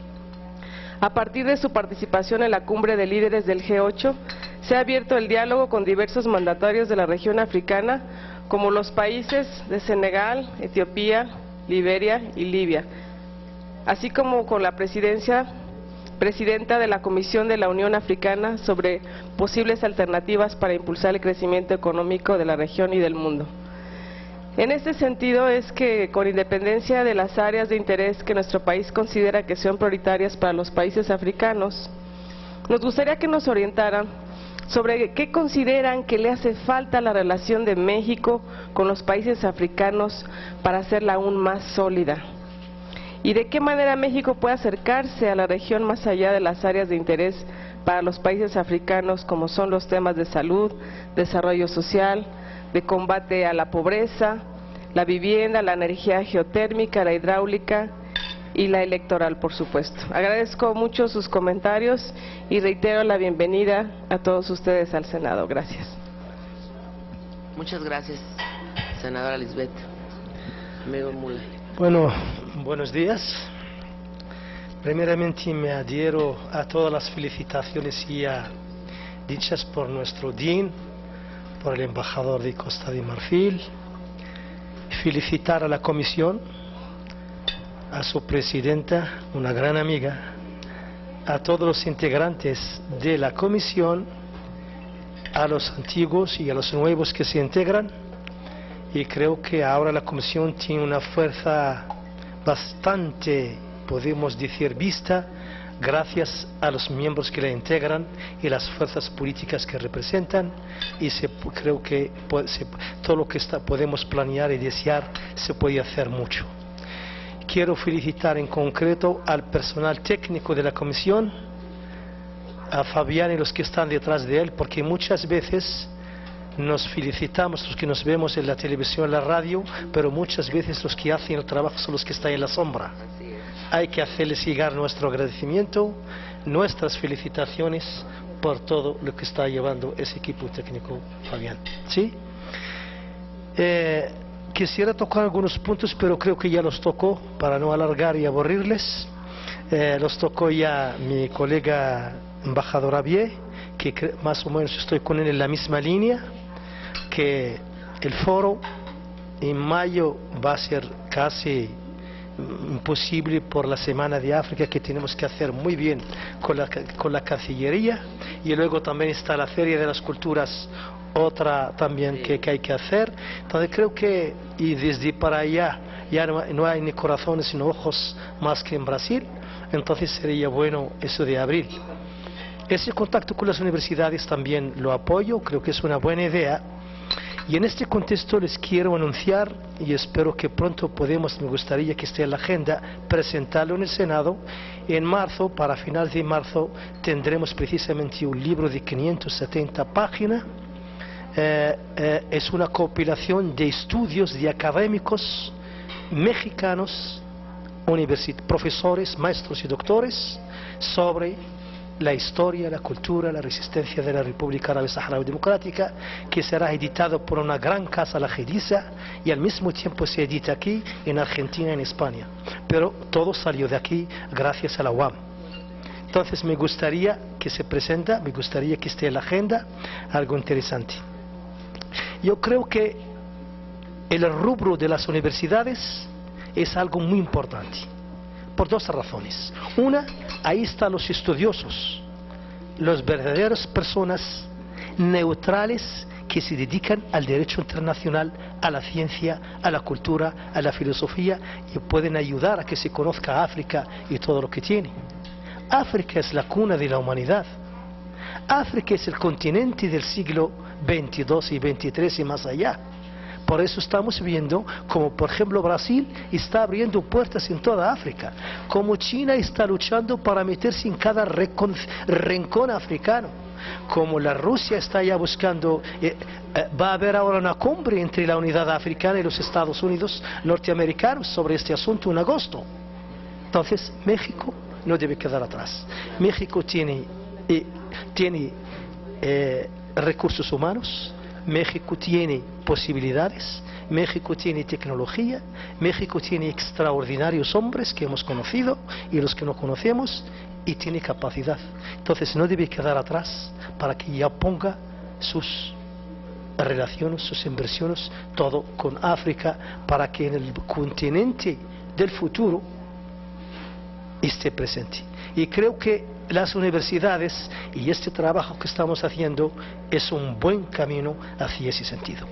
A partir de su participación en la cumbre de líderes del G ocho, se ha abierto el diálogo con diversos mandatarios de la región africana, como los países de Senegal, Etiopía, Liberia y Libia, así como con la presidencia, presidenta de la Comisión de la Unión Africana sobre posibles alternativas para impulsar el crecimiento económico de la región y del mundo. En este sentido es que, con independencia de las áreas de interés que nuestro país considera que son prioritarias para los países africanos, nos gustaría que nos orientaran sobre qué consideran que le hace falta a la relación de México con los países africanos para hacerla aún más sólida, y de qué manera México puede acercarse a la región más allá de las áreas de interés para los países africanos, como son los temas de salud, desarrollo social, de combate a la pobreza, la vivienda, la energía geotérmica, la hidráulica y la electoral, por supuesto. Agradezco mucho sus comentarios y reitero la bienvenida a todos ustedes al Senado. Gracias. Muchas gracias, senadora Lisbeth. Amigo Mula. Bueno, buenos días. Primeramente me adhiero a todas las felicitaciones ya dichas por nuestro D I N, por el embajador de Costa de Marfil. Felicitar a la comisión, a su presidenta, una gran amiga, a todos los integrantes de la comisión, a los antiguos y a los nuevos que se integran, y creo que ahora la comisión tiene una fuerza bastante, podemos decir, vista, gracias a los miembros que la integran y las fuerzas políticas que representan, y se, creo que se, todo lo que está, podemos planear y desear se puede hacer mucho. Quiero felicitar en concreto al personal técnico de la comisión, a Fabián y los que están detrás de él, porque muchas veces nos felicitamos los que nos vemos en la televisión, en la radio, pero muchas veces los que hacen el trabajo son los que están en la sombra. Hay que hacerles llegar nuestro agradecimiento, nuestras felicitaciones por todo lo que está llevando ese equipo técnico, Fabián. ¿Sí? Eh, quisiera tocar algunos puntos, pero creo que ya los tocó, para no alargar y aburrirles. Eh, los tocó ya mi colega embajador Abié, que más o menos estoy con él en la misma línea, que el foro en mayo va a ser casi imposible por la Semana de África, que tenemos que hacer muy bien con la, con la Cancillería, y luego también está la Feria de las Culturas, otra también que, que hay que hacer. Entonces creo que, y desde para allá ya no, no hay ni corazones sino ojos más que en Brasil, entonces sería bueno eso de abril. Ese contacto con las universidades también lo apoyo, creo que es una buena idea. Y en este contexto les quiero anunciar, y espero que pronto podemos, me gustaría que esté en la agenda, presentarlo en el Senado. En marzo, para finales de marzo, tendremos precisamente un libro de quinientas setenta páginas. Eh, eh, es una compilación de estudios de académicos mexicanos, profesores, maestros y doctores, sobre la historia, la cultura, la resistencia de la República Árabe Saharaui Democrática, que será editado por una gran casa, la Gediza, y al mismo tiempo se edita aquí, en Argentina y en España. Pero todo salió de aquí gracias a la U A M. Entonces me gustaría que se presenta, me gustaría que esté en la agenda, algo interesante. Yo creo que el rubro de las universidades es algo muy importante, por dos razones. Una, ahí están los estudiosos, las verdaderas personas neutrales que se dedican al derecho internacional, a la ciencia, a la cultura, a la filosofía, y pueden ayudar a que se conozca África y todo lo que tiene. África es la cuna de la humanidad. África es el continente del siglo veintidós y veintitrés y más allá. Por eso estamos viendo como, por ejemplo, Brasil está abriendo puertas en toda África, como China está luchando para meterse en cada rincón africano, como la Rusia está ya buscando, eh, eh, va a haber ahora una cumbre entre la unidad africana y los Estados Unidos norteamericanos sobre este asunto en agosto. Entonces, México no debe quedar atrás. México tiene, eh, tiene eh, recursos humanos, México tiene posibilidades, México tiene tecnología, México tiene extraordinarios hombres que hemos conocido y los que no conocemos, y tiene capacidad. Entonces no debe quedar atrás para que ya ponga sus relaciones, sus inversiones, todo con África, para que en el continente del futuro esté presente. Y creo que las universidades y este trabajo que estamos haciendo es un buen camino hacia ese sentido.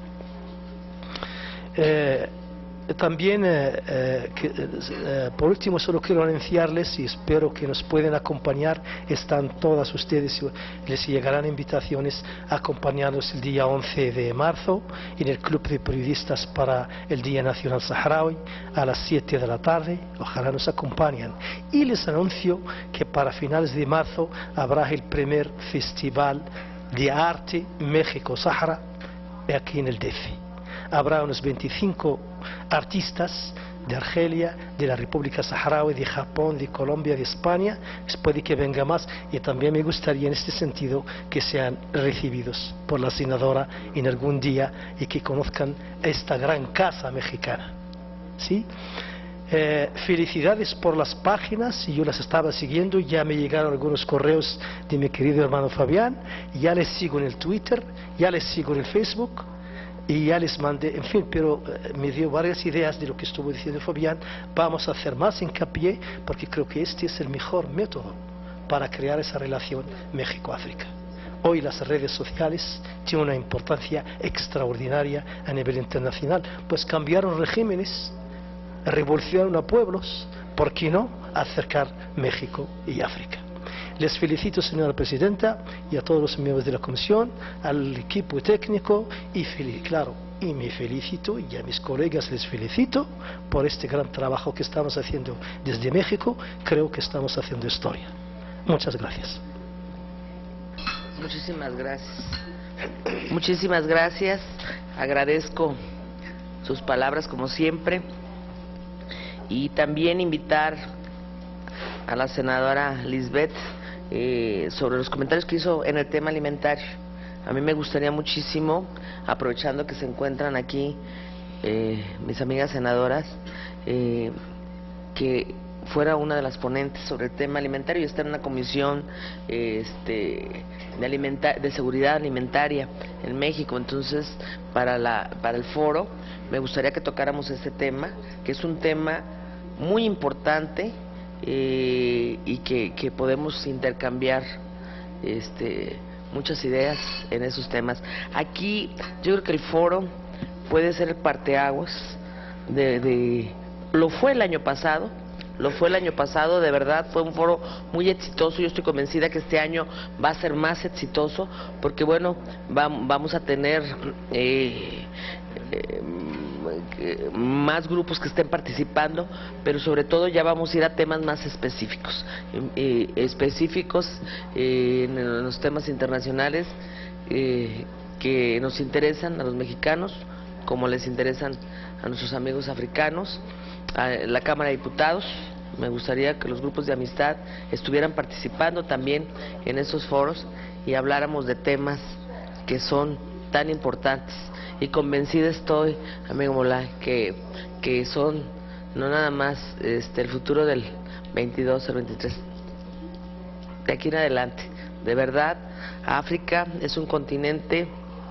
Eh, también, eh, eh, que, eh, por último, solo quiero anunciarles, y espero que nos puedan acompañar, están todas ustedes, les llegarán invitaciones a acompañarnos el día once de marzo en el Club de Periodistas para el Día Nacional Saharaui a las siete de la tarde. Ojalá nos acompañen. Y les anuncio que para finales de marzo habrá el primer Festival de Arte México-Sahara aquí en el D F. Habrá unos veinticinco artistas de Argelia, de la República Saharaui, de Japón, de Colombia, de España. Puede que venga más, y también me gustaría en este sentido que sean recibidos por la senadora en algún día y que conozcan esta gran casa mexicana. ¿Sí? Eh, felicidades por las páginas, y yo las estaba siguiendo, ya me llegaron algunos correos de mi querido hermano Fabián, ya les sigo en el Twitter, ya les sigo en el Facebook, y ya les mandé, en fin, pero eh, me dio varias ideas de lo que estuvo diciendo Fabián. Vamos a hacer más hincapié, porque creo que este es el mejor método para crear esa relación México-África. Hoy las redes sociales tienen una importancia extraordinaria a nivel internacional, pues cambiaron regímenes, revolucionaron a pueblos, ¿por qué no acercar México y África? Les felicito, señora presidenta, y a todos los miembros de la comisión, al equipo técnico, y claro, y me felicito, y a mis colegas les felicito por este gran trabajo que estamos haciendo desde México. Creo que estamos haciendo historia. Muchas gracias. Muchísimas gracias. Muchísimas gracias. Agradezco sus palabras como siempre, y también invitar a la senadora Lisbeth eh, sobre los comentarios que hizo en el tema alimentario. A mí me gustaría muchísimo, aprovechando que se encuentran aquí eh, mis amigas senadoras, eh, que fuera una de las ponentes sobre el tema alimentario. Y está en una comisión eh, este, de, alimenta de seguridad alimentaria en México. Entonces, para, la, para el foro, me gustaría que tocáramos ese tema, que es un tema muy importante, eh, y que, que podemos intercambiar este, muchas ideas en esos temas. Aquí yo creo que el foro puede ser el parteaguas de, de lo fue el año pasado, lo fue el año pasado, de verdad fue un foro muy exitoso. Yo estoy convencida que este año va a ser más exitoso, porque bueno, va, vamos a tener eh, eh, más grupos que estén participando, pero sobre todo ya vamos a ir a temas más específicos, eh, específicos eh, en los temas internacionales eh, que nos interesan a los mexicanos, como les interesan a nuestros amigos africanos. A la Cámara de Diputados, me gustaría que los grupos de amistad estuvieran participando también en esos foros y habláramos de temas que son tan importantes, y convencida estoy, amigo Molay, que, que son no nada más este, el futuro del veintidós al veintitrés, de aquí en adelante. De verdad, África es un continente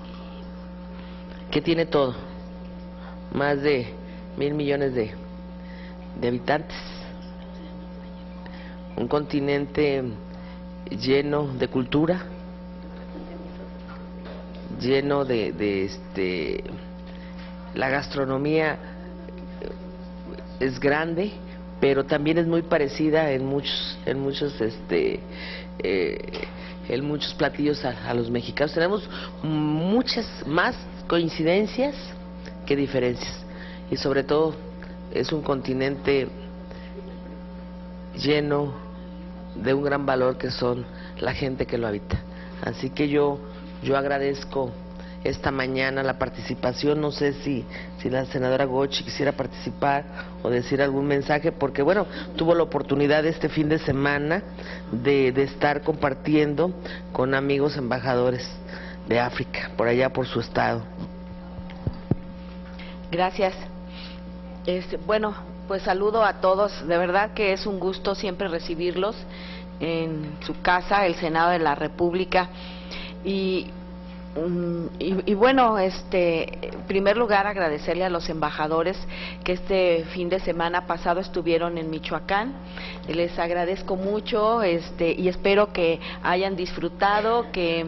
que tiene todo, más de mil millones de, de habitantes, un continente lleno de cultura, lleno de, de este, la gastronomía es grande, pero también es muy parecida en muchos, en muchos, este, eh, en muchos platillos a, a los mexicanos. Tenemos muchas más coincidencias que diferencias, y sobre todo es un continente lleno de un gran valor que son la gente que lo habita. Así que yo Yo agradezco esta mañana la participación. No sé si, si la senadora Gochi quisiera participar o decir algún mensaje, porque bueno, tuvo la oportunidad este fin de semana de, de estar compartiendo con amigos embajadores de África, por allá por su estado. Gracias. Este, bueno, pues saludo a todos, de verdad que es un gusto siempre recibirlos en su casa, el Senado de la República. Y, um, y, y bueno, este, en primer lugar agradecerle a los embajadores que este fin de semana pasado estuvieron en Michoacán. Les agradezco mucho, este, y espero que hayan disfrutado, que,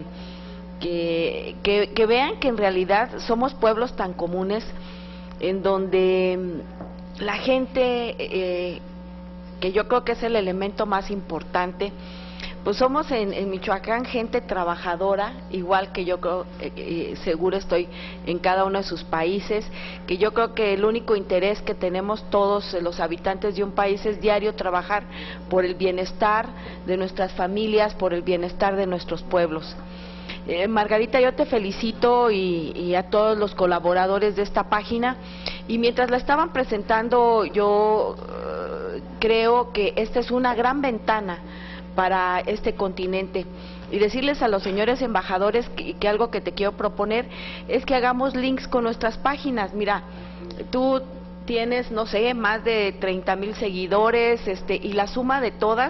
que, que, que vean que en realidad somos pueblos tan comunes, en donde la gente, eh, que yo creo que es el elemento más importante, pues somos en, en Michoacán gente trabajadora, igual que yo creo, eh, eh, seguro estoy en cada uno de sus países, que yo creo que el único interés que tenemos todos los habitantes de un país es diario trabajar por el bienestar de nuestras familias, por el bienestar de nuestros pueblos. Eh, Margarita, yo te felicito y, y a todos los colaboradores de esta página, y mientras la estaban presentando yo uh, creo que esta es una gran ventana para este continente, y decirles a los señores embajadores que, que algo que te quiero proponer es que hagamos links con nuestras páginas. Mira, tú tienes, no sé, más de treinta mil seguidores, este, y la suma de todas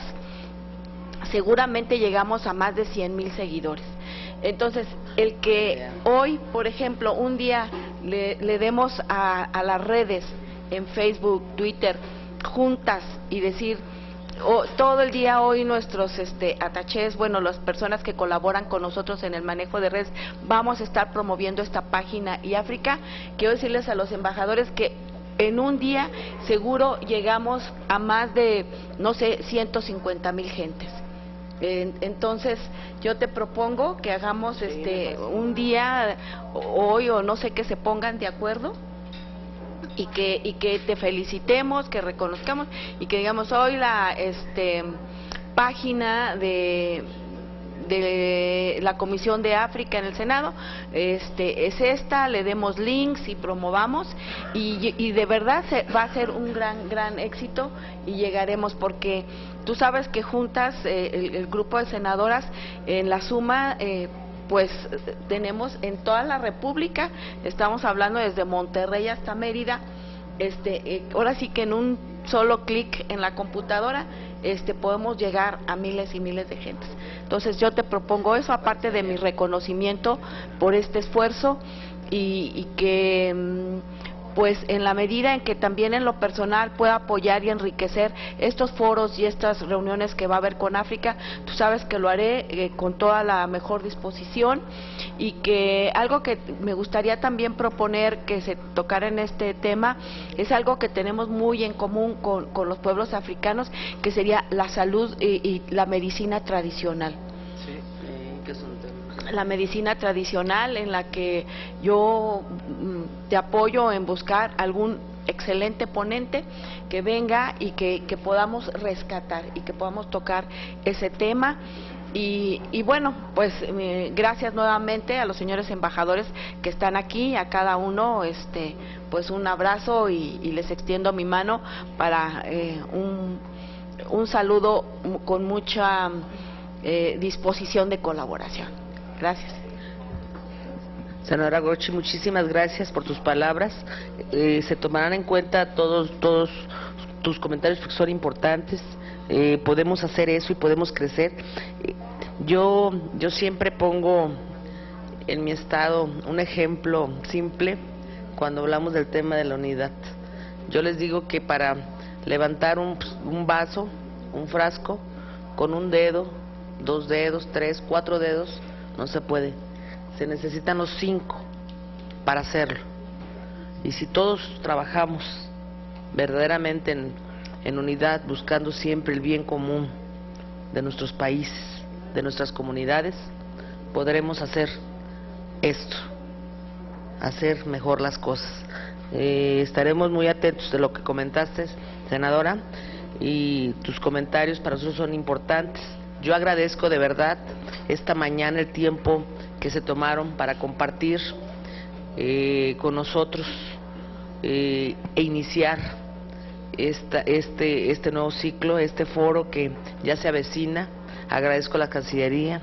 seguramente llegamos a más de cien mil seguidores. Entonces, el que hoy, por ejemplo, un día le, le demos a, a las redes, en Facebook, Twitter, juntas, y decir, oh, todo el día hoy nuestros este, atachés, bueno, las personas que colaboran con nosotros en el manejo de redes, vamos a estar promoviendo esta página y África. Quiero decirles a los embajadores que en un día seguro llegamos a más de, no sé, ciento cincuenta mil gentes. Entonces yo te propongo que hagamos este un día hoy, o no sé, que se pongan de acuerdo y que y que te felicitemos, que reconozcamos y que digamos hoy la este página de de la Comisión de África en el Senado este es esta, le demos links y promovamos, y, y de verdad se, va a ser un gran gran éxito, y llegaremos, porque tú sabes que juntas eh, el, el grupo de senadoras en la suma eh, pues tenemos en toda la República, estamos hablando desde Monterrey hasta Mérida, este eh, ahora sí que en un solo clic en la computadora este podemos llegar a miles y miles de gentes. Entonces yo te propongo eso, aparte de mi reconocimiento por este esfuerzo, y, y que pues en la medida en que también en lo personal pueda apoyar y enriquecer estos foros y estas reuniones que va a haber con África, tú sabes que lo haré eh, con toda la mejor disposición, y que algo que me gustaría también proponer que se tocara en este tema es algo que tenemos muy en común con, con los pueblos africanos, que sería la salud y, y la medicina tradicional. Sí, eh, ¿qué son temas? La medicina tradicional, en la que yo mm, te apoyo en buscar algún excelente ponente que venga y que, que podamos rescatar y que podamos tocar ese tema. Y, y bueno, pues eh, gracias nuevamente a los señores embajadores que están aquí, a cada uno este pues un abrazo, y, y les extiendo mi mano para eh, un, un saludo con mucha eh, disposición de colaboración. Gracias. Senadora Gochi, muchísimas gracias por tus palabras. Eh, se tomarán en cuenta todos todos tus comentarios, porque son importantes. Eh, podemos hacer eso y podemos crecer. Eh, yo yo siempre pongo en mi estado un ejemplo simple cuando hablamos del tema de la unidad. Yo les digo que para levantar un, un vaso, un frasco, con un dedo, dos dedos, tres, cuatro dedos, no se puede. Se necesitan los cinco para hacerlo. Y si todos trabajamos verdaderamente en, en unidad, buscando siempre el bien común de nuestros países, de nuestras comunidades, podremos hacer esto, hacer mejor las cosas. Eh, estaremos muy atentos de lo que comentaste, senadora, y tus comentarios para nosotros son importantes. Yo agradezco de verdad esta mañana el tiempo que se tomaron para compartir eh, con nosotros eh, e iniciar esta, este, este nuevo ciclo, este foro que ya se avecina. Agradezco a la Cancillería,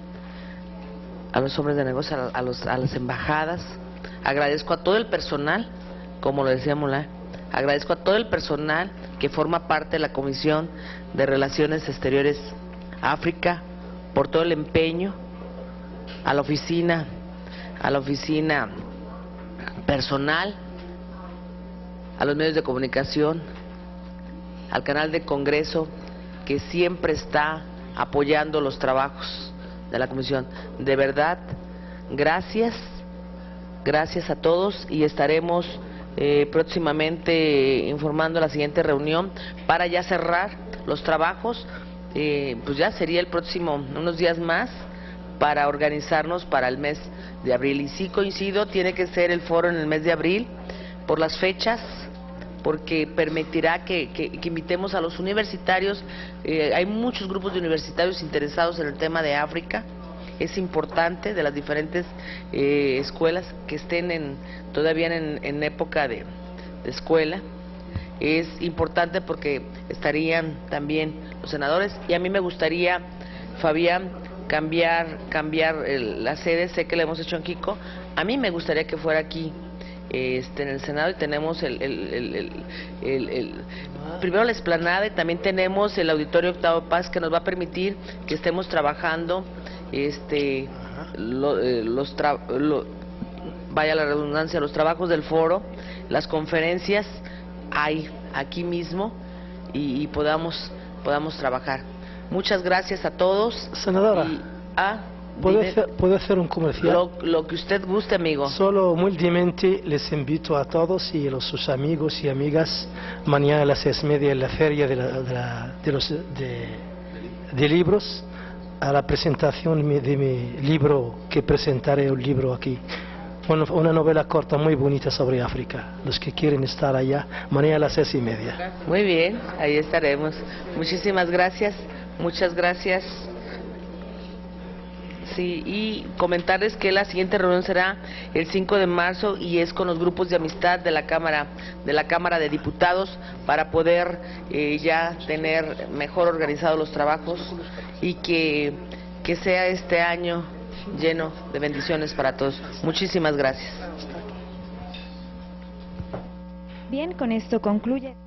a los hombres de negocio, a, a, los, a las embajadas, agradezco a todo el personal, como lo decíamos, ¿la? agradezco a todo el personal que forma parte de la Comisión de Relaciones Exteriores África por todo el empeño, a la oficina, a la oficina personal, a los medios de comunicación, al canal de Congreso que siempre está apoyando los trabajos de la Comisión. De verdad, gracias, gracias a todos y estaremos eh, próximamente informando la siguiente reunión para ya cerrar los trabajos. Eh, pues ya sería el próximo, unos días más, para organizarnos para el mes de abril. Y sí coincido, tiene que ser el foro en el mes de abril por las fechas, porque permitirá que, que, que invitemos a los universitarios. Eh, hay muchos grupos de universitarios interesados en el tema de África. Es importante, de las diferentes eh, escuelas que estén en, todavía en, en época de, de escuela. Es importante porque estarían también los senadores, y a mí me gustaría, Fabián, cambiar cambiar el, la sede. Sé que la hemos hecho en Quito, a mí me gustaría que fuera aquí, este, en el Senado, y tenemos el, el, el, el, el, el primero la explanada, y también tenemos el Auditorio Octavio Paz, que nos va a permitir que estemos trabajando este lo, eh, los tra lo, vaya la redundancia, los trabajos del foro, las conferencias hay aquí mismo, y, y podamos podamos trabajar. Muchas gracias a todos. Senadora, y, ah, ¿puedo, dime, hacer, ¿puedo hacer un comercial? Lo, lo que usted guste, amigo. Solo humildemente les invito a todos y a los, sus amigos y amigas mañana a las seis y media en la feria de, la, de, la, de los de, de libros, a la presentación de mi, de mi libro, que presentaré un libro aquí. Una, una novela corta muy bonita sobre África. Los que quieren estar allá, mañana a las seis y media. Muy bien, ahí estaremos. Muchísimas gracias, muchas gracias. Sí, y comentarles que la siguiente reunión será el cinco de marzo y es con los grupos de amistad de la Cámara de la Cámara de Diputados, para poder eh, ya tener mejor organizados los trabajos, y que, que sea este año lleno de bendiciones para todos. Muchísimas gracias. Bien, con esto concluye.